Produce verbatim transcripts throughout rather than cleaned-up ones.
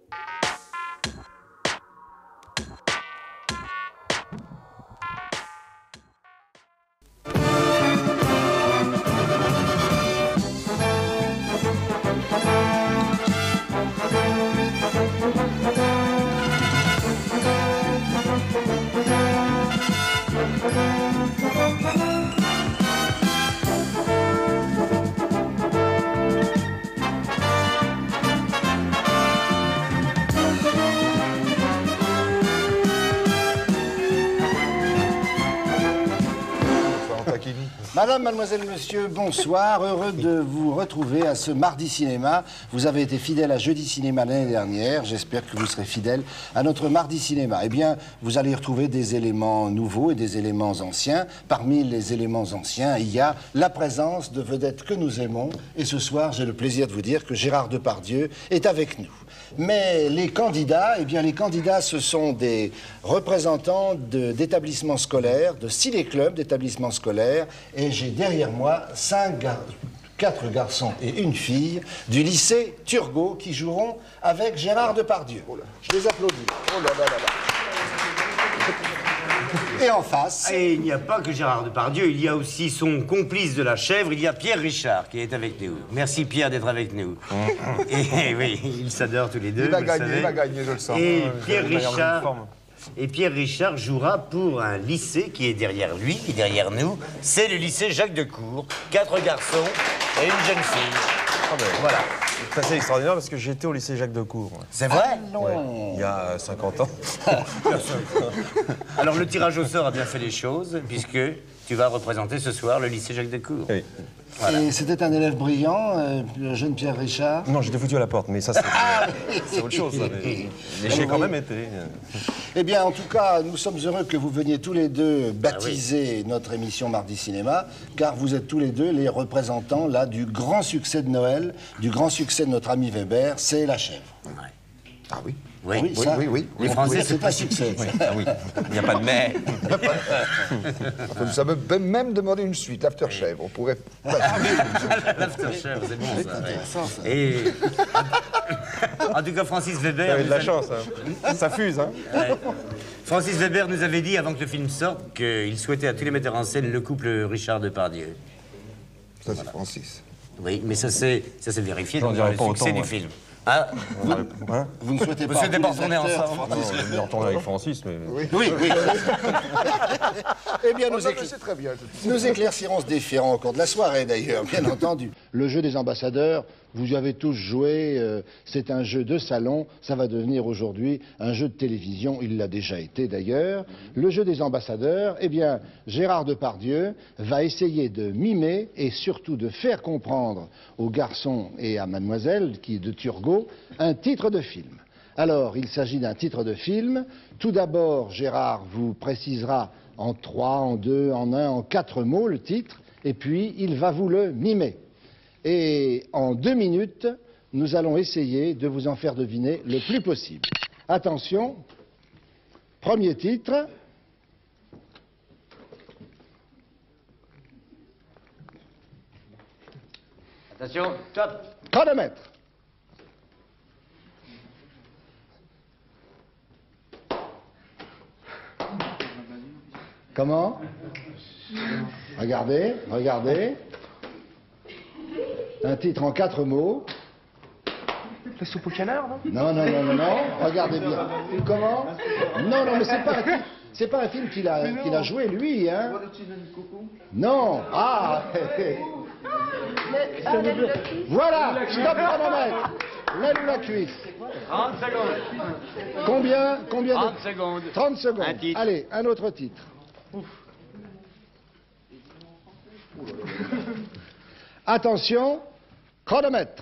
Madame, mademoiselle, monsieur, bonsoir. Heureux de vous retrouver à ce Mardi Cinéma. Vous avez été fidèle à Jeudi Cinéma l'année dernière. J'espère que vous serez fidèle à notre Mardi Cinéma. Eh bien, vous allez y retrouver des éléments nouveaux et des éléments anciens. Parmi les éléments anciens, il y a la présence de vedettes que nous aimons. Et ce soir, j'ai le plaisir de vous dire que Gérard Depardieu est avec nous. Mais les candidats, eh bien, les candidats, ce sont des représentants d'établissements scolaires, de ciné-clubs d'établissements scolaires. Et j'ai derrière moi cinq gar quatre garçons et une fille du lycée Turgot qui joueront avec Gérard Depardieu. Oh là. Je les applaudis. Oh là là là là. Et en face... Et il n'y a pas que Gérard Depardieu, il y a aussi son complice de la chèvre, il y a Pierre Richard qui est avec nous. Merci Pierre d'être avec nous. Et oui, ils s'adorent tous les deux. Il va gagner, il va gagner, je le sens. Et Pierre Richard... Et Pierre Richard jouera pour un lycée qui est derrière lui et derrière nous. C'est le lycée Jacques Decour. Quatre garçons et une jeune fille. Ah ben, voilà. C'est assez extraordinaire parce que j'étais au lycée Jacques Decour. C'est vrai? Ah non. Ouais, il y a cinquante ans. Alors le tirage au sort a bien fait les choses puisque tu vas représenter ce soir le lycée Jacques Decour. Oui. Voilà. Et c'était un élève brillant, euh, le jeune Pierre Richard. Non, j'étais foutu à la porte, mais ça, c'est ah, autre chose. Ça, mais mais j'ai quand même été. Eh bien, en tout cas, nous sommes heureux que vous veniez tous les deux baptiser ah oui. notre émission Mardi Cinéma, car vous êtes tous les deux les représentants là du grand succès de Noël, du grand succès de notre ami Weber, c'est La Chèvre. Ouais. Ah oui. Oui, oui, oui, ça, oui, oui. Les Français, c'est un succès. Oui. Ah oui, il n'y a pas de mais. Ça peut même demander une suite, l'after-chèvre. On pourrait... L'after-chèvre, c'est bon, ça. Ouais. Et... en tout cas, Francis Weber... Vous avez de la chance, hein. Ça fuse, hein. Ouais. Francis Weber nous avait dit, avant que le film sorte, qu'il souhaitait à tous les metteurs en scène le couple Richard Depardieu. Ça, c'est Francis. Oui, mais ça s'est vérifié dans le pas succès autant, du ouais. film. Ah, vous, hein vous ne souhaitez vous pas, souhaitez pas retourner ensemble? On est retourné avec Francis, mais... Oui, oui. oui. Eh bien, nous, oh, éclair... très bien. nous éclaircirons ce différend au cours de la soirée, d'ailleurs, bien entendu. Le jeu des ambassadeurs, vous y avez tous joué, euh, c'est un jeu de salon, ça va devenir aujourd'hui un jeu de télévision, il l'a déjà été d'ailleurs. Le jeu des ambassadeurs, eh bien, Gérard Depardieu va essayer de mimer et surtout de faire comprendre aux garçons et à mademoiselle, qui est de Turgot, un titre de film. Alors, il s'agit d'un titre de film. Tout d'abord, Gérard vous précisera en trois, en deux, en un, en quatre mots le titre, et puis il va vous le mimer. Et en deux minutes, nous allons essayer de vous en faire deviner le plus possible. Attention, premier titre. attention, top. Chronomètre. Comment? Regardez, regardez. Un titre en quatre mots. La soupe au canard, non? Non, non, non, non, non. Regardez bien. Comment? Non, non, mais c'est pas un film. C'est pas un film qu'il a, qu'il a joué, lui, hein? Non. Ah. Voilà. Stop chronomètre. L'aile ou la cuisse? trente secondes. Combien? Combien de... trente secondes. trente secondes. Un titre. Allez, un autre titre. Ouf. Attention, chronomètre.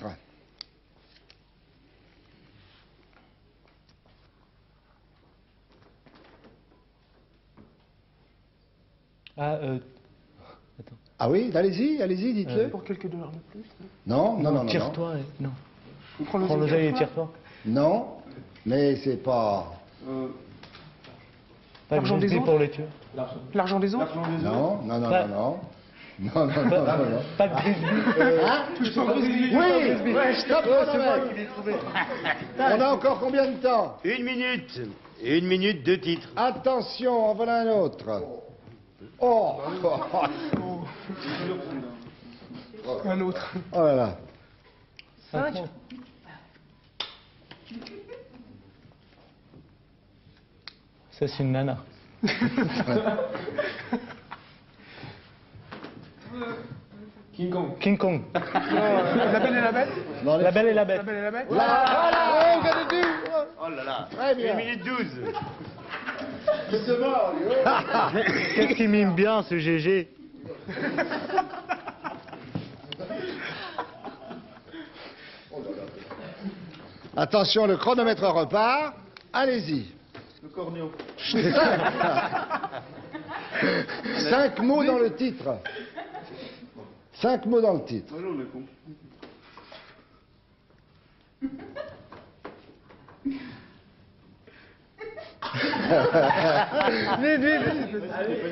Ah, euh... Attends. Ah oui, allez-y, allez-y, dites-le. Euh, pour quelques dollars de plus? Non, non, non, non. Tire-toi, et... non. Prends l'oseille et tire-toi. Non, mais c'est pas... Euh... L'argent des autres pour les tueurs. L'argent des autres? Non, non, non, Ouais. non, non. Non, non, non, non, non. Pas de Grisby. Hein? Oui, stop chronomètre. On a encore combien de temps? Une minute. Une minute, deux titres. Attention, en voilà un autre. Oh, Un autre. oh là là. Cinq. Ça, c'est une nana. King Kong. King Kong. La Belle et la Bête. Non, les- La Belle et la La Bête. Belle et la Bête. Là, voilà, oh, vous avez dit. Oh là là. Très bien. Une minute douze. Qu'est-ce qui mime bien, ce G G? Attention, le chronomètre repart. Allez-y. Le cornéo. Cinq mots dans le titre. Cinq mots dans le titre. Ah non, on est con. Vite, vite, vite.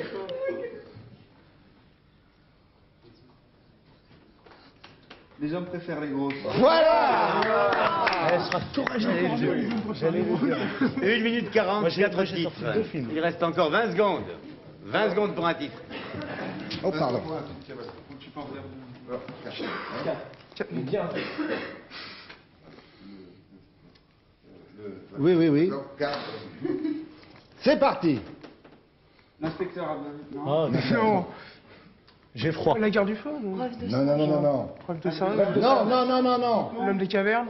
Les hommes préfèrent les grosses. Voilà. Elle sera tout J'allais le dire. J'allais le dire. Une minute quarante, Moi, j'ai- quatre moi, j'ai titres. sorti deux films. Il reste encore vingt secondes. vingt secondes pour un titre. Oh, pardon. Oui, oui, oui. C'est parti. L'inspecteur a... Non. Oh, Non. j'ai froid. La guerre du feu. Non. Non, non, non, non, non. Preuve de ça. Non, non, non, non, non. L'homme des cavernes.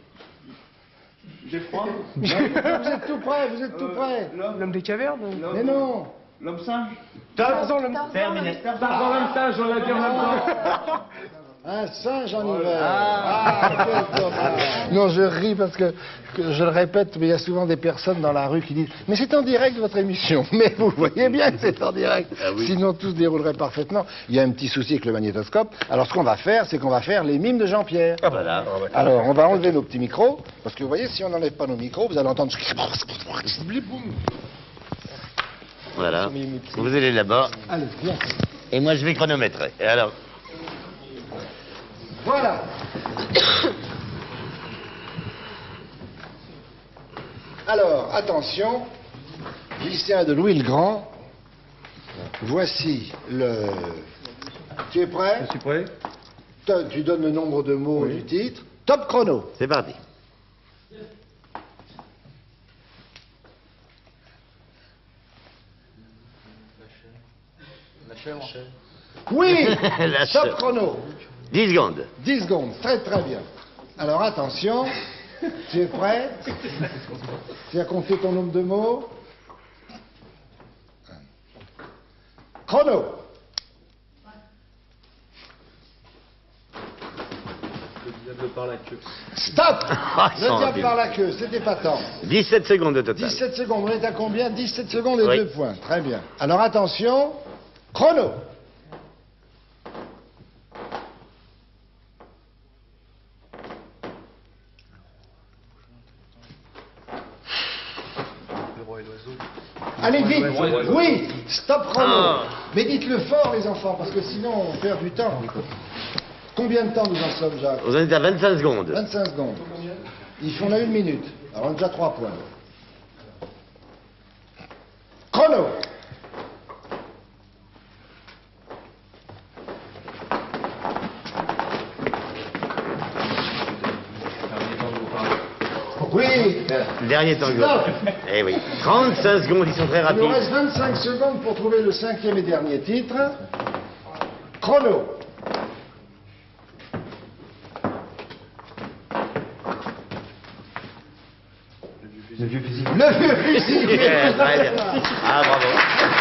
J'ai froid. Vous êtes tout près, vous êtes tout près. L'homme des cavernes. Mais non. L'homme singe. Tarzan, l'homme... Terminé. Tarzan l'homme singe, on l'a dit en même temps. Un singe en hiver. Ah, quel dommage. Non, je ris parce que, que je le répète, mais il y a souvent des personnes dans la rue qui disent « Mais c'est en direct votre émission !» Mais vous voyez bien que c'est en direct. Sinon tout se déroulerait parfaitement. Il y a un petit souci avec le magnétoscope. Alors ce qu'on va faire, c'est qu'on va faire les mimes de Jean-Pierre. Ah voilà. Alors on va enlever nos petits micros, parce que vous voyez, si on n'enlève pas nos micros, vous allez entendre... Voilà. Vous allez là-bas. Allez, viens. Et moi, je vais chronométrer. Et alors, Voilà. Alors, attention, lycéen de Louis le Grand, voici le... Tu es prêt? Je suis prêt. Toi, tu donnes le nombre de mots du titre. Top chrono. c'est parti. Oui. La Top chèvre. chrono. dix secondes. dix secondes. Très très bien. Alors attention, tu es prêt? Tu as compté ton nombre de mots? Chrono. Le diable par la queue. Stop. Ah, Le sans diable dire. par la queue, c'était pas tant. dix-sept secondes au total. dix-sept secondes, on est à combien? dix-sept secondes et Oui. deux points. Très bien. Alors attention, chrono. Le roi et l'oiseau. Allez vite. Oui, stop chrono. Ah. Mais dites-le fort les enfants, parce que sinon on perd du temps. Combien de temps nous en sommes, Jacques? Vous en êtes à vingt-cinq secondes. vingt-cinq secondes. Ils font là une minute. Alors on a déjà trois points. Chrono. Oui. Dernier tango. Stop. Eh oui. trente-cinq secondes, ils sont très Il nous rapides. reste vingt-cinq secondes pour trouver le cinquième et dernier titre. Chrono. Le vieux fusil. Le vieux fusil. Très bien. Ah, bravo.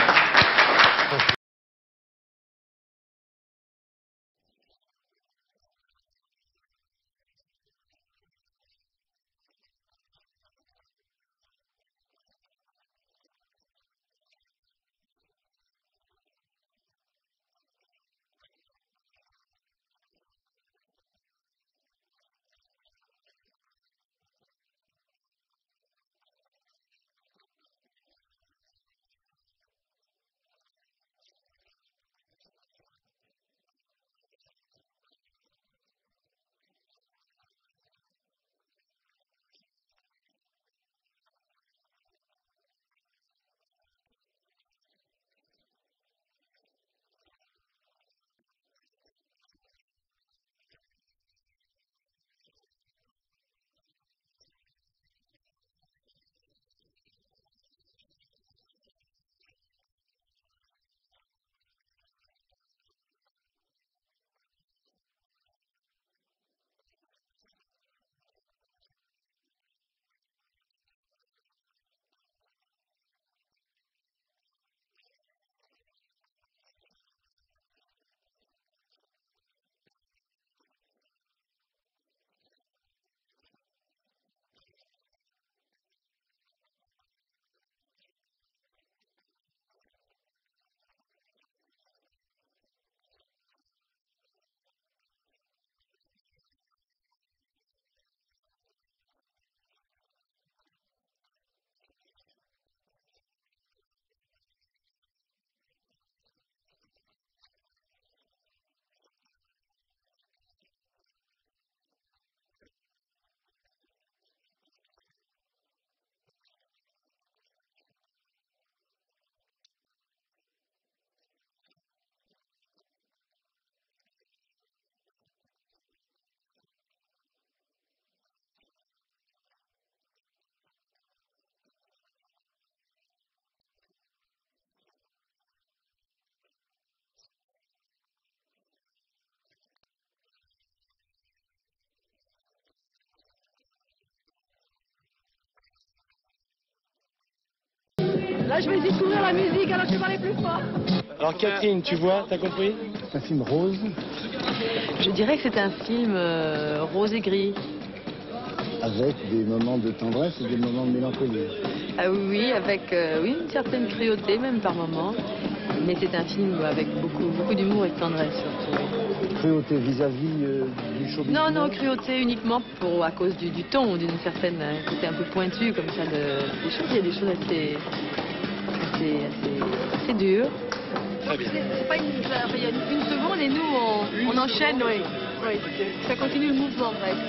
Ah, je vais découvrir la musique, alors je vais parler plus fort. Alors Catherine, tu vois, t'as compris? C'est un film rose. Je dirais que c'est un film euh, rose et gris. Avec des moments de tendresse et des moments de mélancolie. Ah oui, oui, avec euh, oui, une certaine cruauté même par moments. Mais c'est un film avec beaucoup, beaucoup d'humour et de tendresse surtout. Cruauté vis-à-vis euh, du show business. Non, non, cruauté uniquement pour, à cause du, du ton, d'une certaine un côté un peu pointu comme ça de, des choses. Il y a des choses assez, assez, assez, assez dures. Très bien. C'est pas une, enfin, il y a une, une seconde et nous on, on enchaîne, oui. oui. Ça continue le mouvement presque.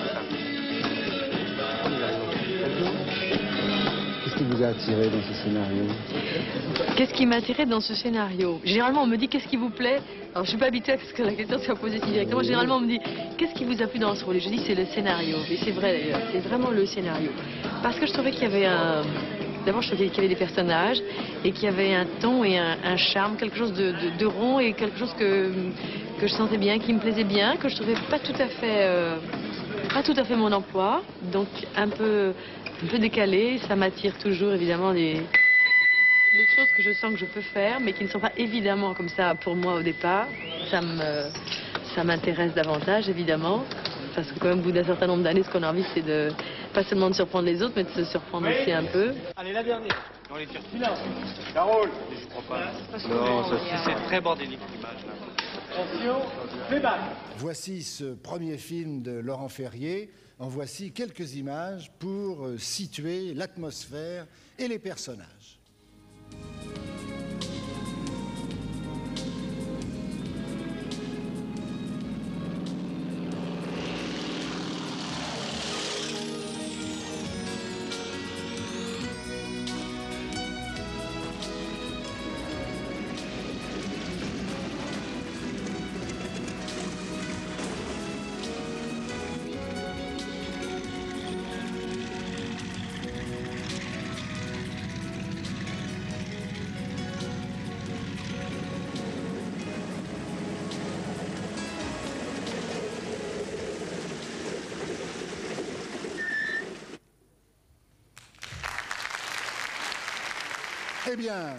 Qu'est-ce qui vous a attiré dans ce scénario? Qu'est-ce qui m'a attiré dans ce scénario? Généralement, on me dit qu'est-ce qui vous plaît? Alors, je suis pas habituée parce que la question soit posée si directement. Généralement, on me dit qu'est-ce qui vous a plu dans ce rôle? Et je dis c'est le scénario. Et c'est vrai d'ailleurs, c'est vraiment le scénario. Parce que je trouvais qu'il y avait un... D'abord, je trouvais qu'il y avait des personnages et qu'il y avait un ton et un, un charme, quelque chose de, de, de rond et quelque chose que, que je sentais bien, qui me plaisait bien, que je trouvais pas tout à fait, euh, pas tout à fait mon emploi. Donc, un peu, un peu décalé. Ça m'attire toujours, évidemment, des... des choses que je sens que je peux faire, mais qui ne sont pas évidemment comme ça pour moi au départ. Ça me, ça m'intéresse davantage, évidemment. Parce que quand même, au bout d'un certain nombre d'années, ce qu'on a envie, c'est de pas seulement de surprendre les autres, mais de se surprendre oui. aussi un peu. Allez, la dernière. Dans les tirs finales. Carole. Je crois pas. Non, ça c'est très bordélique l'image là. Attention, playback. Voici ce premier film de Laurent Ferrier. En voici quelques images pour situer l'atmosphère et les personnages. Eh bien,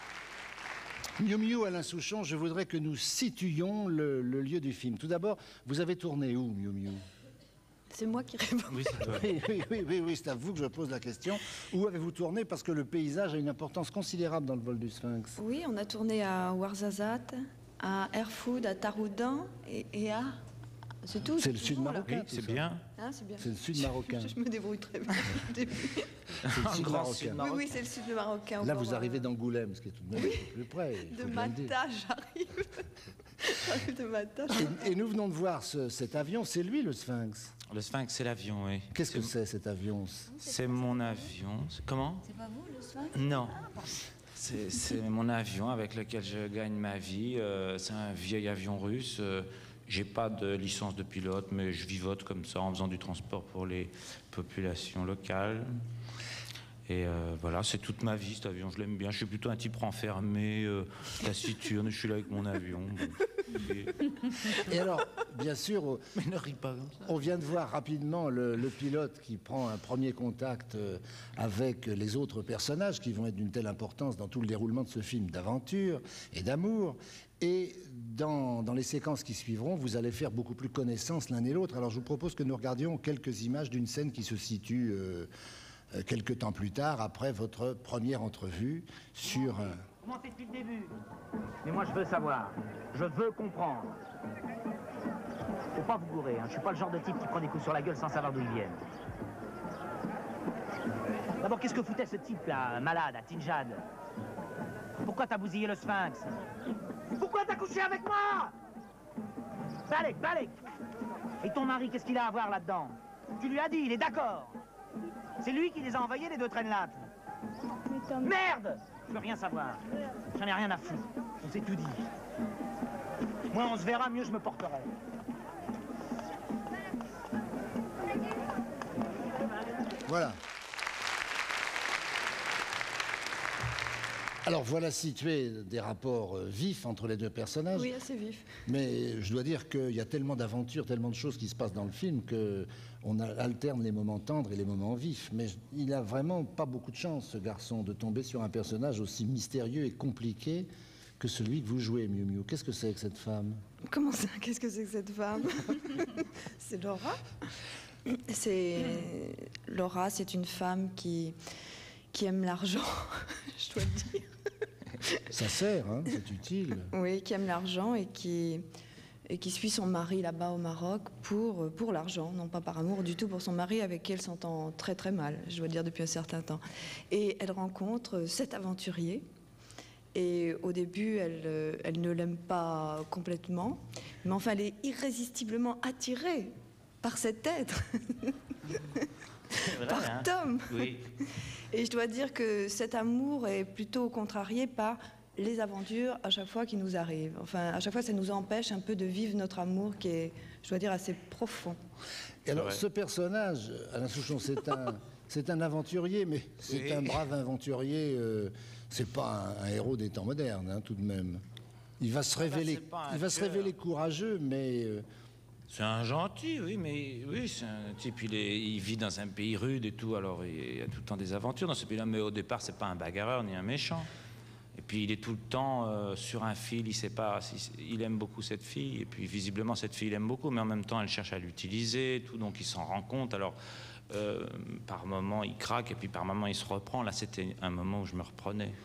Miu Miu, Alain Souchon, je voudrais que nous situions le, le lieu du film. Tout d'abord, vous avez tourné où, Miu Miu? C'est moi qui réponds. Oui, c'est toi. oui, oui, oui, oui, oui, c'est à vous que je pose la question. Où avez-vous tourné? Parce que le paysage a une importance considérable dans le vol du Sphinx. Oui, on a tourné à Ouarzazate, à Erfoud, à Taroudan et, et à... C'est tout. C'est le sud marocain. Oui, c'est bien. Ah, c'est bien. C'est le sud marocain. Je, je me débrouille très bien au début. C'est le sud marocain. Oui, oui, c'est le sud marocain. Là, vous arrivez d'Angoulême, ce qui est tout de même oui. plus près. De Mata, j'arrive. J'arrive de Mata. Et, et nous venons de voir ce, cet avion. C'est lui, le Sphinx? Le Sphinx, c'est l'avion, oui. Qu'est-ce que c'est, cet avion? C'est mon avion. Comment? C'est pas vous, le Sphinx? Non. C'est mon avion avec lequel je gagne ma vie. Euh, c'est un vieil avion russe. Euh, J'ai pas de licence de pilote, mais je vivote comme ça en faisant du transport pour les populations locales. Et euh, voilà, c'est toute ma vie cet avion, je l'aime bien. Je suis plutôt un type renfermé, euh, taciturne, je suis là avec mon avion. Et, et alors, bien sûr, on, mais ne ris pas comme ça. On vient de voir rapidement le, le pilote qui prend un premier contact avec les autres personnages qui vont être d'une telle importance dans tout le déroulement de ce film d'aventure et d'amour. Et dans, dans les séquences qui suivront, vous allez faire beaucoup plus connaissance l'un et l'autre. Alors je vous propose que nous regardions quelques images d'une scène qui se situe euh, euh, quelques temps plus tard, après votre première entrevue sur... Euh... Comment c'est depuis le début? Mais moi je veux savoir, je veux comprendre. Faut pas vous gourer, hein. Je suis pas le genre de type qui prend des coups sur la gueule sans savoir d'où ils viennent. D'abord, qu'est-ce que foutait ce type-là, malade, à Tinjad? Pourquoi t'as bousillé le Sphinx? Pourquoi t'as couché avec moi? Balek, Balek. Et ton mari, qu'est-ce qu'il a à voir là-dedans? Tu lui as dit, il est d'accord. C'est lui qui les a envoyés, les deux traînes-lattes. Merde! Je veux rien savoir. J'en ai rien à foutre. On s'est tout dit. Moi, on se verra, mieux je me porterai. Voilà. Alors voilà situé des rapports euh, vifs entre les deux personnages. Oui, assez vif. Mais je dois dire qu'il y a tellement d'aventures, tellement de choses qui se passent dans le film qu'on alterne les moments tendres et les moments vifs. Mais il n'a vraiment pas beaucoup de chance, ce garçon, de tomber sur un personnage aussi mystérieux et compliqué que celui que vous jouez, Miu Miu. Qu'est-ce que c'est que cette femme? Comment ça? Qu'est-ce que c'est que cette femme? C'est Laura. C'est Laura, c'est une femme qui, qui aime l'argent, je dois le dire. Ça sert, hein, c'est utile. Oui, qui aime l'argent et qui, et qui suit son mari là-bas au Maroc pour, pour l'argent, non pas par amour du tout pour son mari avec qui elle s'entend très très mal, je dois dire depuis un certain temps. Et elle rencontre cet aventurier. Et au début, elle, elle ne l'aime pas complètement, mais enfin, elle est irrésistiblement attirée par cet être, Vrai, par hein? Tom. Oui. Et je dois dire que cet amour est plutôt contrarié par les aventures à chaque fois qui nous arrivent. Enfin, à chaque fois, ça nous empêche un peu de vivre notre amour qui est, je dois dire, assez profond. Et alors, ce personnage, Alain Souchon, c'est un, c'est un aventurier, mais c'est Oui. un brave aventurier. Euh, c'est pas un, un héros des temps modernes, hein, tout de même. Il va se Ah bah, révéler, c'est pas un il va se tueur. révéler courageux, mais euh, C'est un gentil, oui, mais oui, c'est un type, il, est, il vit dans un pays rude et tout, alors il y a tout le temps des aventures dans ce pays-là, mais au départ, c'est pas un bagarreur ni un méchant. Et puis il est tout le temps euh, sur un fil, il sait pas, si, il aime beaucoup cette fille, et puis visiblement cette fille il aime beaucoup, mais en même temps elle cherche à l'utiliser, tout, donc il s'en rend compte. Alors euh, par moment il craque, et puis par moment il se reprend. Là c'était un moment où je me reprenais.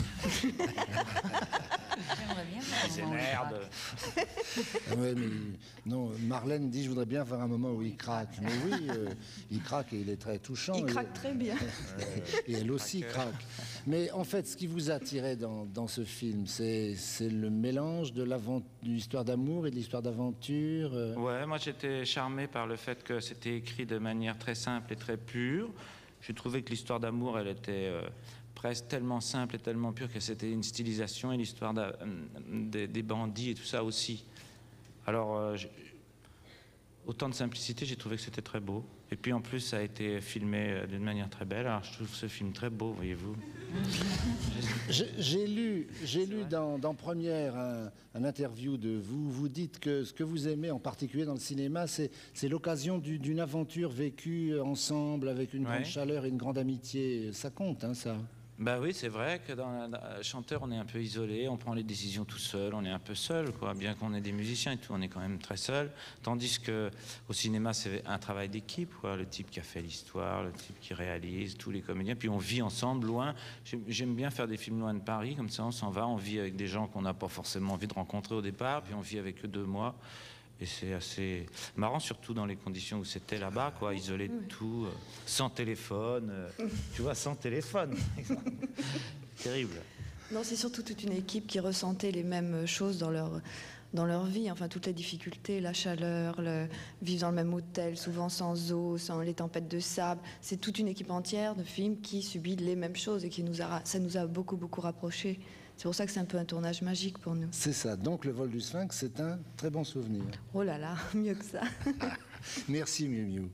J'aimerais bien faire un C'est moment où je merde. ah ouais, mais non. Marlène dit, je voudrais bien faire un moment où il craque. Mais oui, euh, il craque et il est très touchant. Il et, craque très bien. et elle aussi craque. Mais en fait, ce qui vous a attiré dans, dans ce film, c'est c'est le mélange de l'avent- de l'histoire d'amour et de l'histoire d'aventure. euh. Ouais, moi j'étais charmé par le fait que c'était écrit de manière très simple et très pure. J'ai trouvé que l'histoire d'amour, elle était euh, presque tellement simple et tellement pure que c'était une stylisation, et l'histoire d'a- des, des bandits et tout ça aussi. Alors, euh, j'ai- autant de simplicité, j'ai trouvé que c'était très beau. Et puis en plus, ça a été filmé euh, d'une manière très belle. Alors je trouve ce film très beau, voyez-vous. J'ai j'ai lu, j'ai lu dans, dans Première un, un interview de vous. Vous dites que ce que vous aimez en particulier dans le cinéma, c'est c'est l'occasion du- d'une aventure vécue ensemble avec une Ouais. grande chaleur et une grande amitié. Ça compte, hein, ça. Bah oui, c'est vrai que dans la, la- chanteur, on est un peu isolé, on prend les décisions tout seul, on est un peu seul, quoi. Bien qu'on ait des musiciens et tout, on est quand même très seul. Tandis que au cinéma, c'est un travail d'équipe, quoi. Le type qui a fait l'histoire, le type qui réalise, tous les comédiens. Puis on vit ensemble, loin. J'aime- J'aime bien faire des films loin de Paris, comme ça, on s'en va, on vit avec des gens qu'on n'a pas forcément envie de rencontrer au départ, puis on vit avec eux deux mois. Et c'est assez marrant, surtout dans les conditions où c'était là-bas, quoi, isolé de tout, euh, sans téléphone, euh, tu vois, sans téléphone. Terrible. Non, c'est surtout toute une équipe qui ressentait les mêmes choses dans leur, dans leur vie. Enfin, toutes les difficultés, la chaleur, le vivre dans le même hôtel, souvent sans eau, sans les tempêtes de sable. C'est toute une équipe entière de films qui subit les mêmes choses et qui nous a, ça nous a beaucoup, beaucoup rapprochés. C'est pour ça que c'est un peu un tournage magique pour nous. C'est ça. Donc, le vol du Sphinx, c'est un très bon souvenir. Oh là là, mieux que ça. Merci, Miu Miu.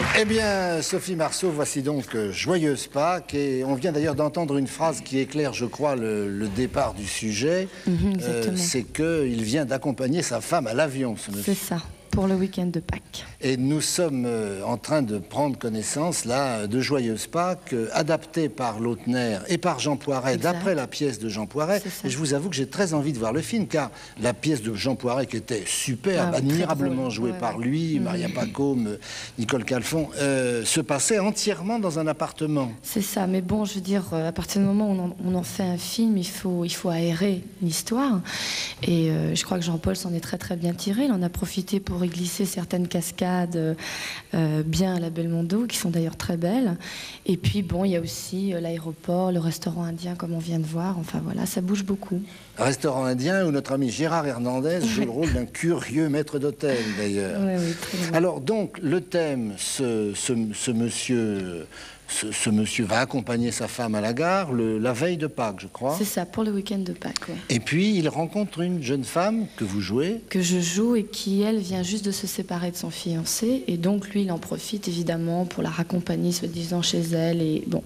Eh bien, Sophie Marceau, voici donc euh, Joyeuse Pâques. Et on vient d'ailleurs d'entendre une phrase qui éclaire, je crois, le, le départ du sujet. Mhm, exactement. Euh, c'est qu'il vient d'accompagner sa femme à l'avion, ce monsieur. C'est ça, pour le week-end de Pâques. Et nous sommes euh, en train de prendre connaissance, là, de Joyeuse Pâques, euh, adaptée par Lautner et par Jean Poiret, Exact. d'après la pièce de Jean Poiret. Et je vous avoue que j'ai très envie de voir le film, car la pièce de Jean Poiret, qui était superbe, Ah, admirablement drôle. jouée Ouais, par ouais. lui, Mhm. Maria Pacôme, euh, Nicole Calfon, euh, se passait entièrement dans un appartement. C'est ça, mais bon, je veux dire, euh, à partir du moment où on en, on en fait un film, il faut, il faut aérer l'histoire. Et euh, je crois que Jean-Paul s'en est très très bien tiré. Il en a profité pour y glisser certaines cascades euh, euh, bien à la Belmondo, qui sont d'ailleurs très belles. Et puis bon, il y a aussi euh, l'aéroport, le restaurant indien, comme on vient de voir. Enfin voilà, ça bouge beaucoup. Restaurant indien où notre ami Gérard Hernandez joue le rôle d'un curieux maître d'hôtel, d'ailleurs. Oui, oui, très bien. Alors donc, le thème, ce, ce, ce monsieur... Ce, ce monsieur va accompagner sa femme à la gare le, la veille de Pâques, je crois. C'est ça, pour le week-end de Pâques, ouais. Et puis, il rencontre une jeune femme que vous jouez. Que je joue et qui, elle, vient juste de se séparer de son fiancé. Et donc, lui, il en profite, évidemment, pour la raccompagner, se disant chez elle. Et bon.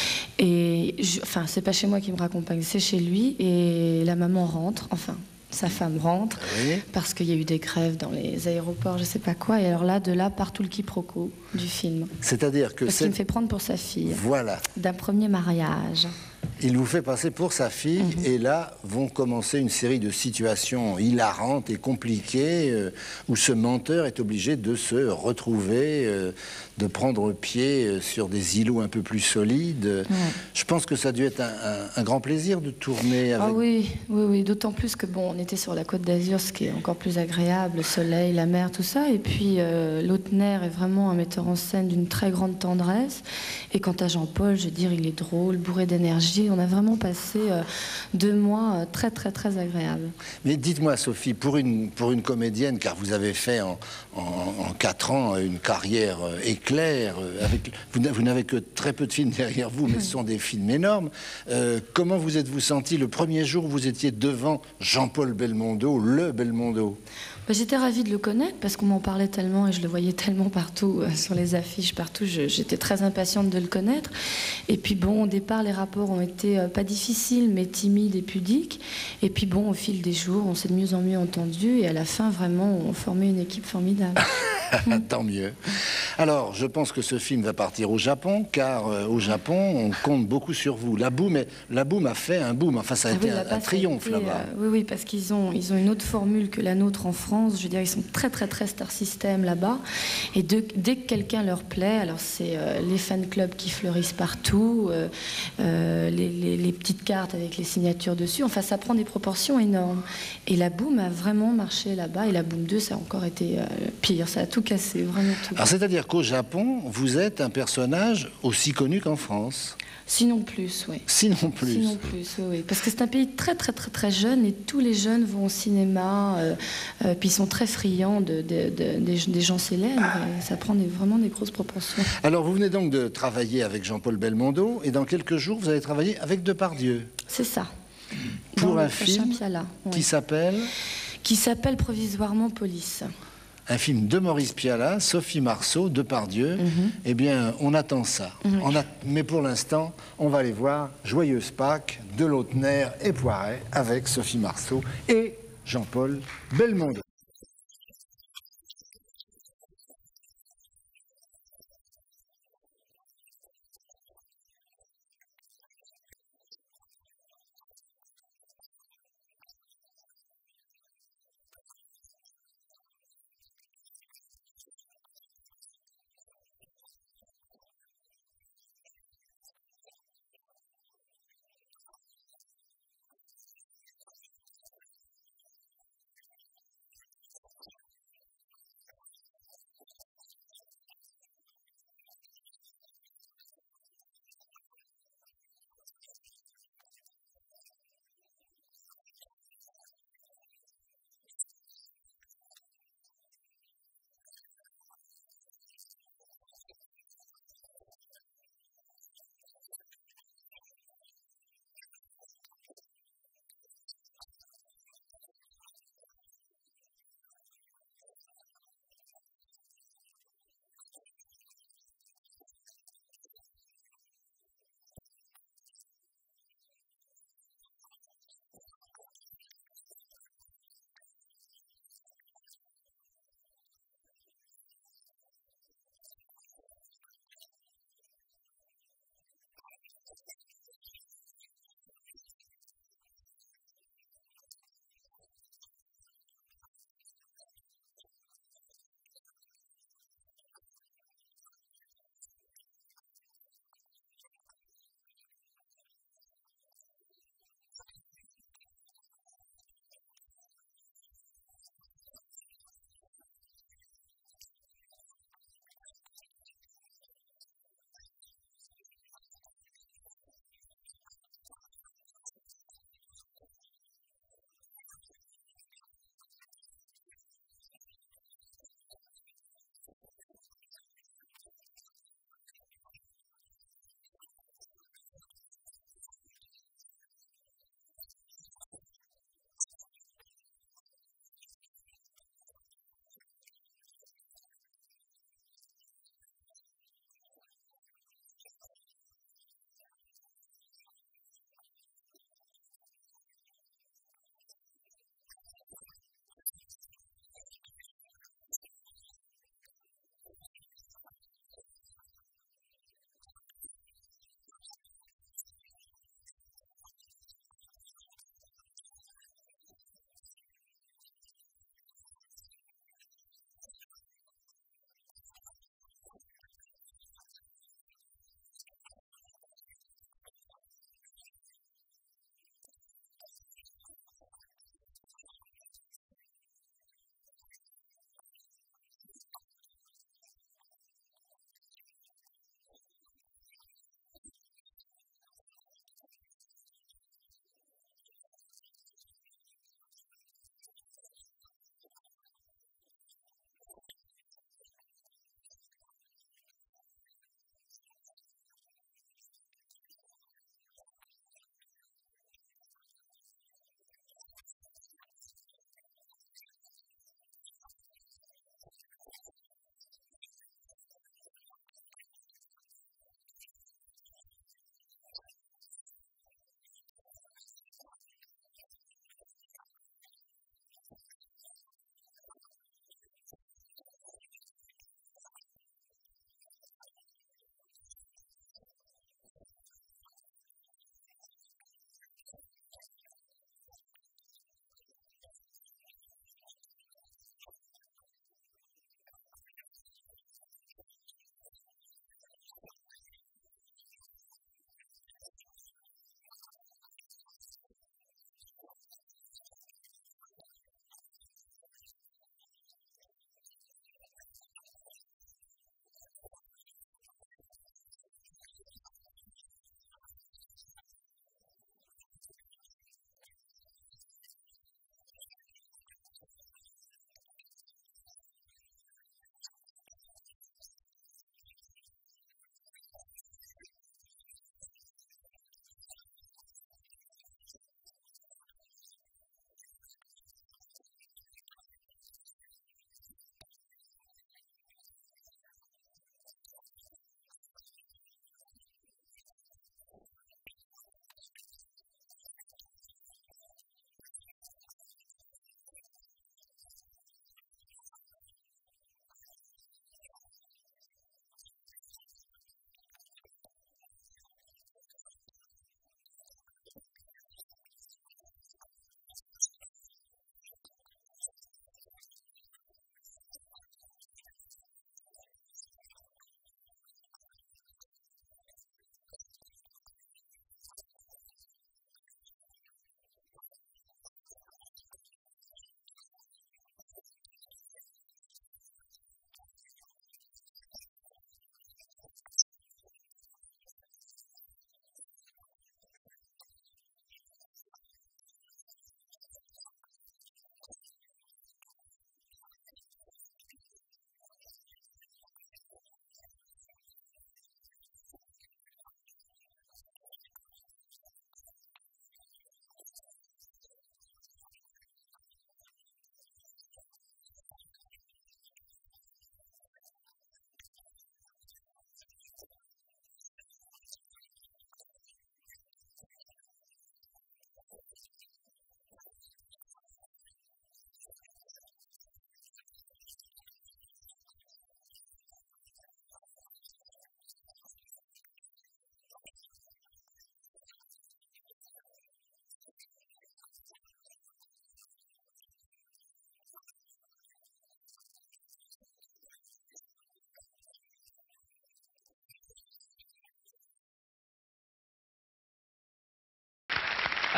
Et, je, enfin, c'est pas chez moi qu'il me raccompagne, c'est chez lui. Et la maman rentre, enfin... Sa femme rentre, oui. Parce qu'il y a eu des grèves dans les aéroports, je sais pas quoi. Et alors là, de là, part tout le quiproquo du film. C'est-à-dire que Parce c'est... qu'il me fait prendre pour sa fille. Voilà. D'un premier mariage. Il vous fait passer pour sa fille, mmh. et là vont commencer une série de situations hilarantes et compliquées euh, où ce menteur est obligé de se retrouver, euh, de prendre pied euh, sur des îlots un peu plus solides. Mmh. Je pense que ça a dû être un, un, un grand plaisir de tourner avec... Ah oui, oui, oui, d'autant plus que bon, on était sur la Côte d'Azur, ce qui est encore plus agréable, le soleil, la mer, tout ça. Et puis euh, Lautner est vraiment un metteur en scène d'une très grande tendresse. Et quant à Jean-Paul, je veux dire, il est drôle, bourré d'énergie. On a vraiment passé euh, deux mois euh, très, très, très agréables. Mais dites-moi, Sophie, pour une, pour une comédienne, car vous avez fait en, en, en quatre ans une carrière euh, éclair, euh, avec, vous, vous n'avez que très peu de films derrière vous, mais ce sont des films énormes. Euh, comment vous êtes-vous senti le premier jour où vous étiez devant Jean-Paul Belmondo, le Belmondo? Ben, j'étais ravie de le connaître parce qu'on m'en parlait tellement et je le voyais tellement partout, euh, sur les affiches, partout. J'étais très impatiente de le connaître. Et puis bon, au départ, les rapports ont été euh, pas difficiles, mais timides et pudiques. Et puis bon, au fil des jours, on s'est de mieux en mieux entendu. Et à la fin, vraiment, on formait une équipe formidable. Tant mieux. Alors, je pense que ce film va partir au Japon, car euh, au Japon, on compte beaucoup sur vous. La Boom, est, la Boom a fait un boom. Enfin, ça a Ah été oui, un, un triomphe été, là-bas. Euh, oui, oui, parce qu'ils ont, ils ont une autre formule que la nôtre en France. Je veux dire, ils sont très, très, très star system là-bas. Et de, dès que quelqu'un leur plaît, alors c'est euh, les fan clubs qui fleurissent partout, euh, euh, les, les, les petites cartes avec les signatures dessus. Enfin, ça prend des proportions énormes. Et la Boom a vraiment marché là-bas. Et la Boom deux, ça a encore été euh, pire. Ça a tout cassé, vraiment tout. Alors, c'est-à-dire qu'au Japon, vous êtes un personnage aussi connu qu'en France? Sinon plus, oui. Sinon plus. Sinon plus, oui, oui. Parce que c'est un pays très, très, très, très jeune et tous les jeunes vont au cinéma, euh, euh, puis ils sont très friands de, de, de, des, des gens célèbres. Et ça prend des, vraiment des grosses proportions. Alors, vous venez donc de travailler avec Jean-Paul Belmondo et dans quelques jours, vous allez travailler avec Depardieu. C'est ça. Pour Dans un le prochain film Piala, oui. qui s'appelle Qui s'appelle provisoirement Police. Un film de Maurice Pialat, Sophie Marceau, Depardieu. Mm-hmm. Eh bien, on attend ça. Mm-hmm. On a... Mais pour l'instant, on va aller voir Joyeuse Pâques de Lautner et Poiret avec Sophie Marceau et Jean-Paul Belmondo.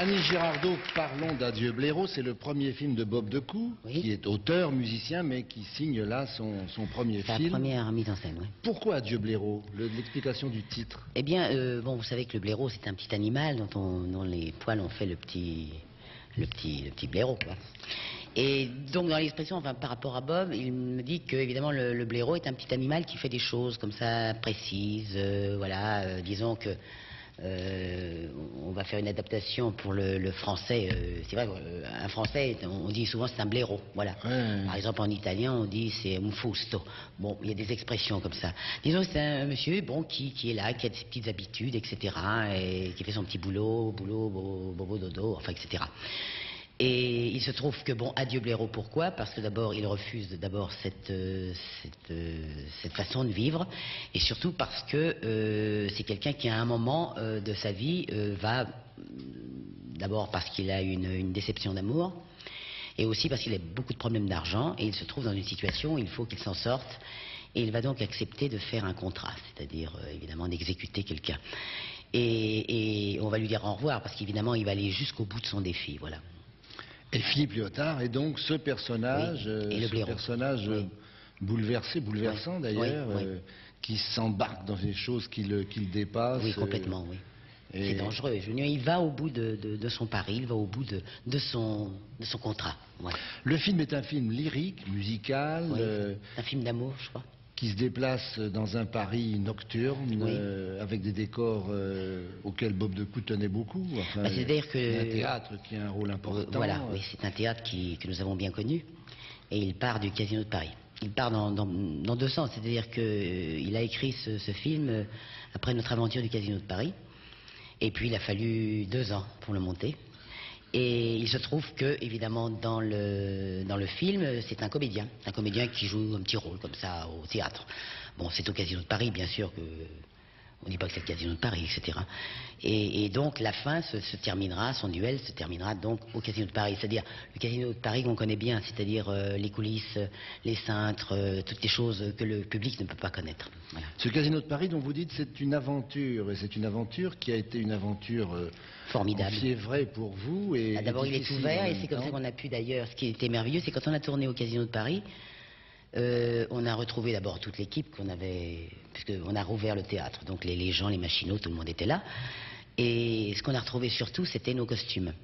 Annie Girardot, parlons d'Adieu Blaireau. C'est le premier film de Bob Decou, oui. qui est auteur, musicien, mais qui signe là son, son premier Sa film. Sa première mise en scène, oui. Pourquoi Adieu Blaireau? L'explication du titre. Eh bien, euh, bon, vous savez que le blaireau, c'est un petit animal dont, on, dont les poils ont fait le petit, le petit, le petit blaireau, quoi. Et donc, dans l'expression, enfin, par rapport à Bob, il me dit que, évidemment, le, le blaireau est un petit animal qui fait des choses comme ça, précises, euh, voilà, euh, disons que... Euh, on va faire une adaptation pour le, le français. Euh, c'est vrai, euh, un français, on, on dit souvent c'est un blaireau. Voilà. Ouais. Par exemple, en italien, on dit c'est un fusto. Bon, il y a des expressions comme ça. Disons que c'est un monsieur, bon, qui, qui est là, qui a ses petites habitudes, et cetera, et qui fait son petit boulot, boulot, bobo, bobo, dodo, enfin, et cetera. Et il se trouve que, bon, Adieu Blaireau, pourquoi? Parce que d'abord, il refuse d'abord cette, euh, cette, euh, cette façon de vivre, et surtout parce que euh, c'est quelqu'un qui, à un moment euh, de sa vie, euh, va, d'abord parce qu'il a une, une déception d'amour, et aussi parce qu'il a beaucoup de problèmes d'argent, et il se trouve dans une situation où il faut qu'il s'en sorte, et il va donc accepter de faire un contrat, c'est-à-dire, euh, évidemment, d'exécuter quelqu'un. Et, et on va lui dire au revoir, parce qu'évidemment, il va aller jusqu'au bout de son défi, voilà. Et Philippe Léotard est donc ce personnage, oui. Et le ce personnage oui. bouleversé, bouleversant oui. d'ailleurs, oui. euh, qui s'embarque dans des choses qui le, qui le dépassent. Oui, complètement, euh, oui. Et... C'est dangereux. Je veux dire, il va au bout de, de, de son pari, il va au bout de, de, son, de son contrat. Ouais. Le film est un film lyrique, musical. Oui, euh, un film d'amour, je crois. Qui se déplace dans un Paris nocturne, oui. euh, avec des décors euh, auxquels Bob Decou tenait beaucoup. Enfin, bah, c'est-à-dire que... un théâtre qui a un rôle important. Voilà, oui, c'est un théâtre qui, que nous avons bien connu. Et il part du Casino de Paris. Il part dans, dans, dans deux sens. C'est-à-dire qu'il euh, a écrit ce, ce film euh, après notre aventure du Casino de Paris. Et puis il a fallu deux ans pour le monter. Et il se trouve que, évidemment, dans le, dans le film, c'est un comédien. Un comédien qui joue un petit rôle, comme ça, au théâtre. Bon, c'est au Casino de Paris, bien sûr, que... On ne dit pas que c'est le Casino de Paris, et cetera. Et, et donc, la fin se, se terminera, son duel se terminera donc au Casino de Paris. C'est-à-dire, le Casino de Paris qu'on connaît bien, c'est-à-dire euh, les coulisses, les cintres, euh, toutes les choses que le public ne peut pas connaître. Voilà. Ce Casino de Paris dont vous dites c'est une aventure, et c'est une aventure qui a été une aventure... Euh, formidable. C'est vrai pour vous. Et, ah, d'abord, il est ouvert, et c'est comme ça qu'on a pu d'ailleurs... Ce qui était merveilleux, c'est quand on a tourné au Casino de Paris... Euh, on a retrouvé d'abord toute l'équipe qu'on avait, puisqu'on a rouvert le théâtre, donc les, les gens, les machinaux, tout le monde était là. Et ce qu'on a retrouvé surtout, c'était nos costumes.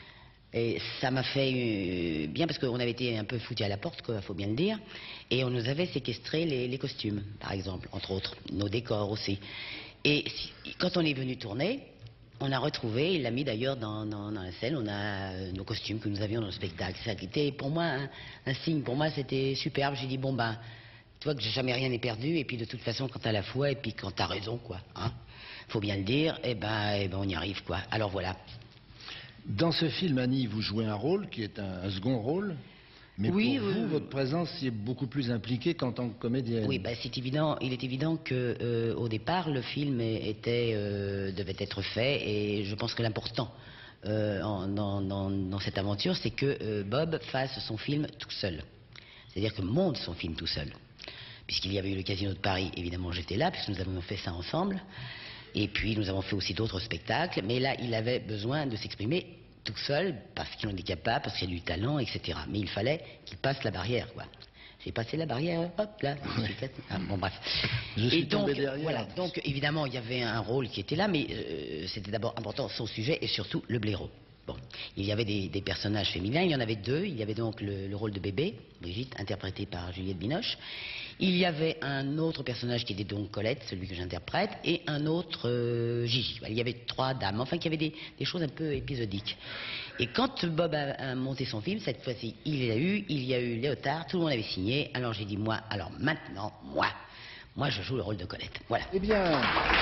Et ça m'a fait euh, bien, parce qu'on avait été un peu foutus à la porte, quoi, faut bien le dire. Et on nous avait séquestré les, les costumes, par exemple, entre autres, nos décors aussi. Et si, quand on est venu tourner, on a retrouvé, il l'a mis d'ailleurs dans, dans, dans la scène, on a euh, nos costumes que nous avions dans le spectacle. Ça a été pour moi un, un signe, pour moi c'était superbe. J'ai dit, bon ben, tu vois que jamais rien n'est perdu, et puis de toute façon, quand t'as la foi, et puis quand t'as raison, quoi, hein, faut bien le dire, et ben, et ben on y arrive, quoi. Alors voilà. Dans ce film, Annie, vous jouez un rôle qui est un, un second rôle. Mais oui, pour vous, euh, votre présence y est beaucoup plus impliquée qu'en tant que comédienne. Oui, bah, c'est évident. Il est évident que, euh, au départ, le film était, euh, devait être fait, et je pense que l'important euh, en- dans, dans- dans cette aventure, c'est que euh, Bob fasse son film tout seul. C'est-à-dire que monte son film tout seul. Puisqu'il y avait eu le Casino de Paris, évidemment, j'étais là, puisque nous avons fait ça ensemble. Et puis, nous avons fait aussi d'autres spectacles. Mais là, il avait besoin de s'exprimer tout seul, parce qu'il en est capable, parce qu'il a du talent, et cetera. Mais il fallait qu'il passe la barrière, quoi. J'ai passé la barrière, hop là. Ah, bon, bref. Je suis et donc, tombé derrière. voilà. Donc, évidemment, il y avait un rôle qui était là, mais euh, c'était d'abord important son sujet et surtout le blaireau. Bon, il y avait des, des personnages féminins, il y en avait deux. Il y avait donc le, le rôle de bébé, Brigitte, interprétée par Juliette Binoche. Il y avait un autre personnage qui était donc Colette, celui que j'interprète, et un autre euh, Gigi. Voilà, il y avait trois dames, enfin, qu'il y avait des, des choses un peu épisodiques. Et quand Bob a, a monté son film, cette fois-ci, il y a eu, il y a eu Léotard, tout le monde avait signé. Alors j'ai dit, moi, alors maintenant, moi, moi, je joue le rôle de Colette. Voilà. Eh bien...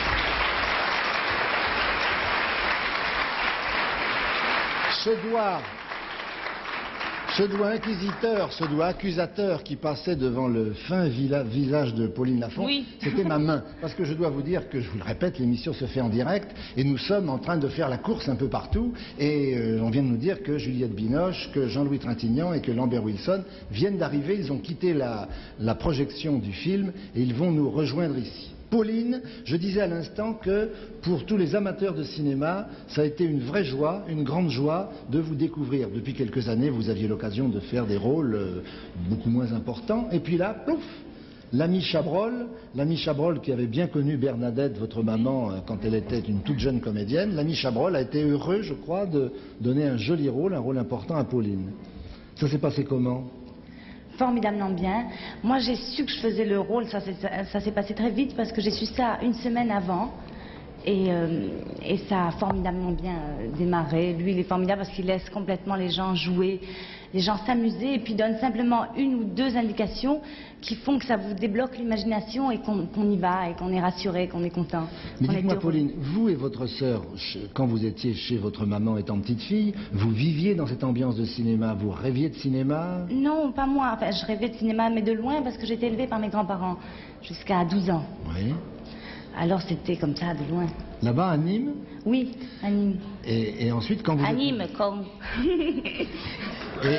Ce doigt, ce doigt inquisiteur, ce doigt accusateur qui passait devant le fin vila- visage de Pauline Lafont, Oui. c'était ma main. Parce que je dois vous dire que, je vous le répète, l'émission se fait en direct et nous sommes en train de faire la course un peu partout. Et euh, on vient de nous dire que Juliette Binoche, que Jean-Louis Trintignant et que Lambert Wilson viennent d'arriver. Ils ont quitté la, la projection du film et ils vont nous rejoindre ici. Pauline, je disais à l'instant que pour tous les amateurs de cinéma, ça a été une vraie joie, une grande joie de vous découvrir. Depuis quelques années, vous aviez l'occasion de faire des rôles euh, beaucoup moins importants. Et puis là, plouf, l'ami Chabrol, l'ami Chabrol qui avait bien connu Bernadette, votre maman, euh, quand elle était une toute jeune comédienne, l'ami Chabrol a été heureux, je crois, de donner un joli rôle, un rôle important à Pauline. Ça s'est passé comment ? Formidablement bien. Moi, j'ai su que je faisais le rôle, ça, ça s'est passé très vite parce que j'ai su ça une semaine avant. Et, euh, et ça a formidablement bien euh, démarré. Lui, il est formidable parce qu'il laisse complètement les gens jouer, les gens s'amuser et puis donne simplement une ou deux indications qui font que ça vous débloque l'imagination et qu'on qu'on y va et qu'on est rassuré, qu'on est content. Mais dites-moi, Pauline, vous et votre sœur, quand vous étiez chez votre maman étant petite fille, vous viviez dans cette ambiance de cinéma, vous rêviez de cinéma? Non, pas moi. Enfin, je rêvais de cinéma, mais de loin parce que j'étais élevée par mes grands-parents jusqu'à douze ans. Oui. Alors c'était comme ça, de loin. Là-bas, à Nîmes? Oui, à Nîmes. Et, et ensuite, quand vous... À êtes... Nîmes, comme... et...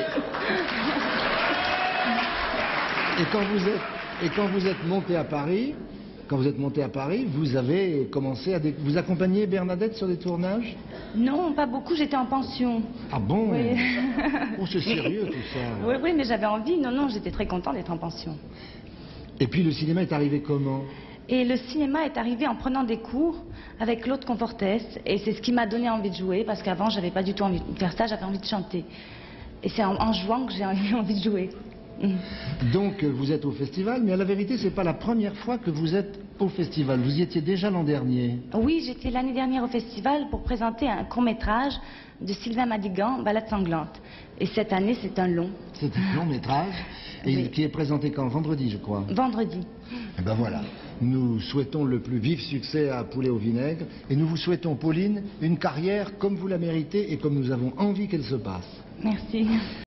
et quand vous êtes, et quand vous êtes monté à Paris, quand vous êtes monté à Paris, vous avez commencé à... Dé... Vous accompagner Bernadette sur des tournages? Non, pas beaucoup, j'étais en pension. Ah bon? Oui. Oh, c'est sérieux tout ça. Oui, oui, mais j'avais envie. Non, non, j'étais très contente d'être en pension. Et puis le cinéma est arrivé comment? Et le cinéma est arrivé en prenant des cours avec Claude Confortès. Et c'est ce qui m'a donné envie de jouer, parce qu'avant, j'avais pas du tout envie de faire ça, j'avais envie de chanter. Et c'est en, en jouant que j'ai eu envie de jouer. Mm. Donc, vous êtes au festival, mais à la vérité, c'est pas la première fois que vous êtes au festival. Vous y étiez déjà l'an dernier. Oui, j'étais l'année dernière au festival pour présenter un court-métrage de Sylvain Madigan, Balade sanglante. Et cette année, c'est un long. C'est un long métrage, et Oui. qui est présenté quand? Vendredi, je crois. Vendredi. Eh ben voilà. Nous souhaitons le plus vif succès à Poulet au vinaigre, et nous vous souhaitons, Pauline, une carrière comme vous la méritez et comme nous avons envie qu'elle se passe. Merci.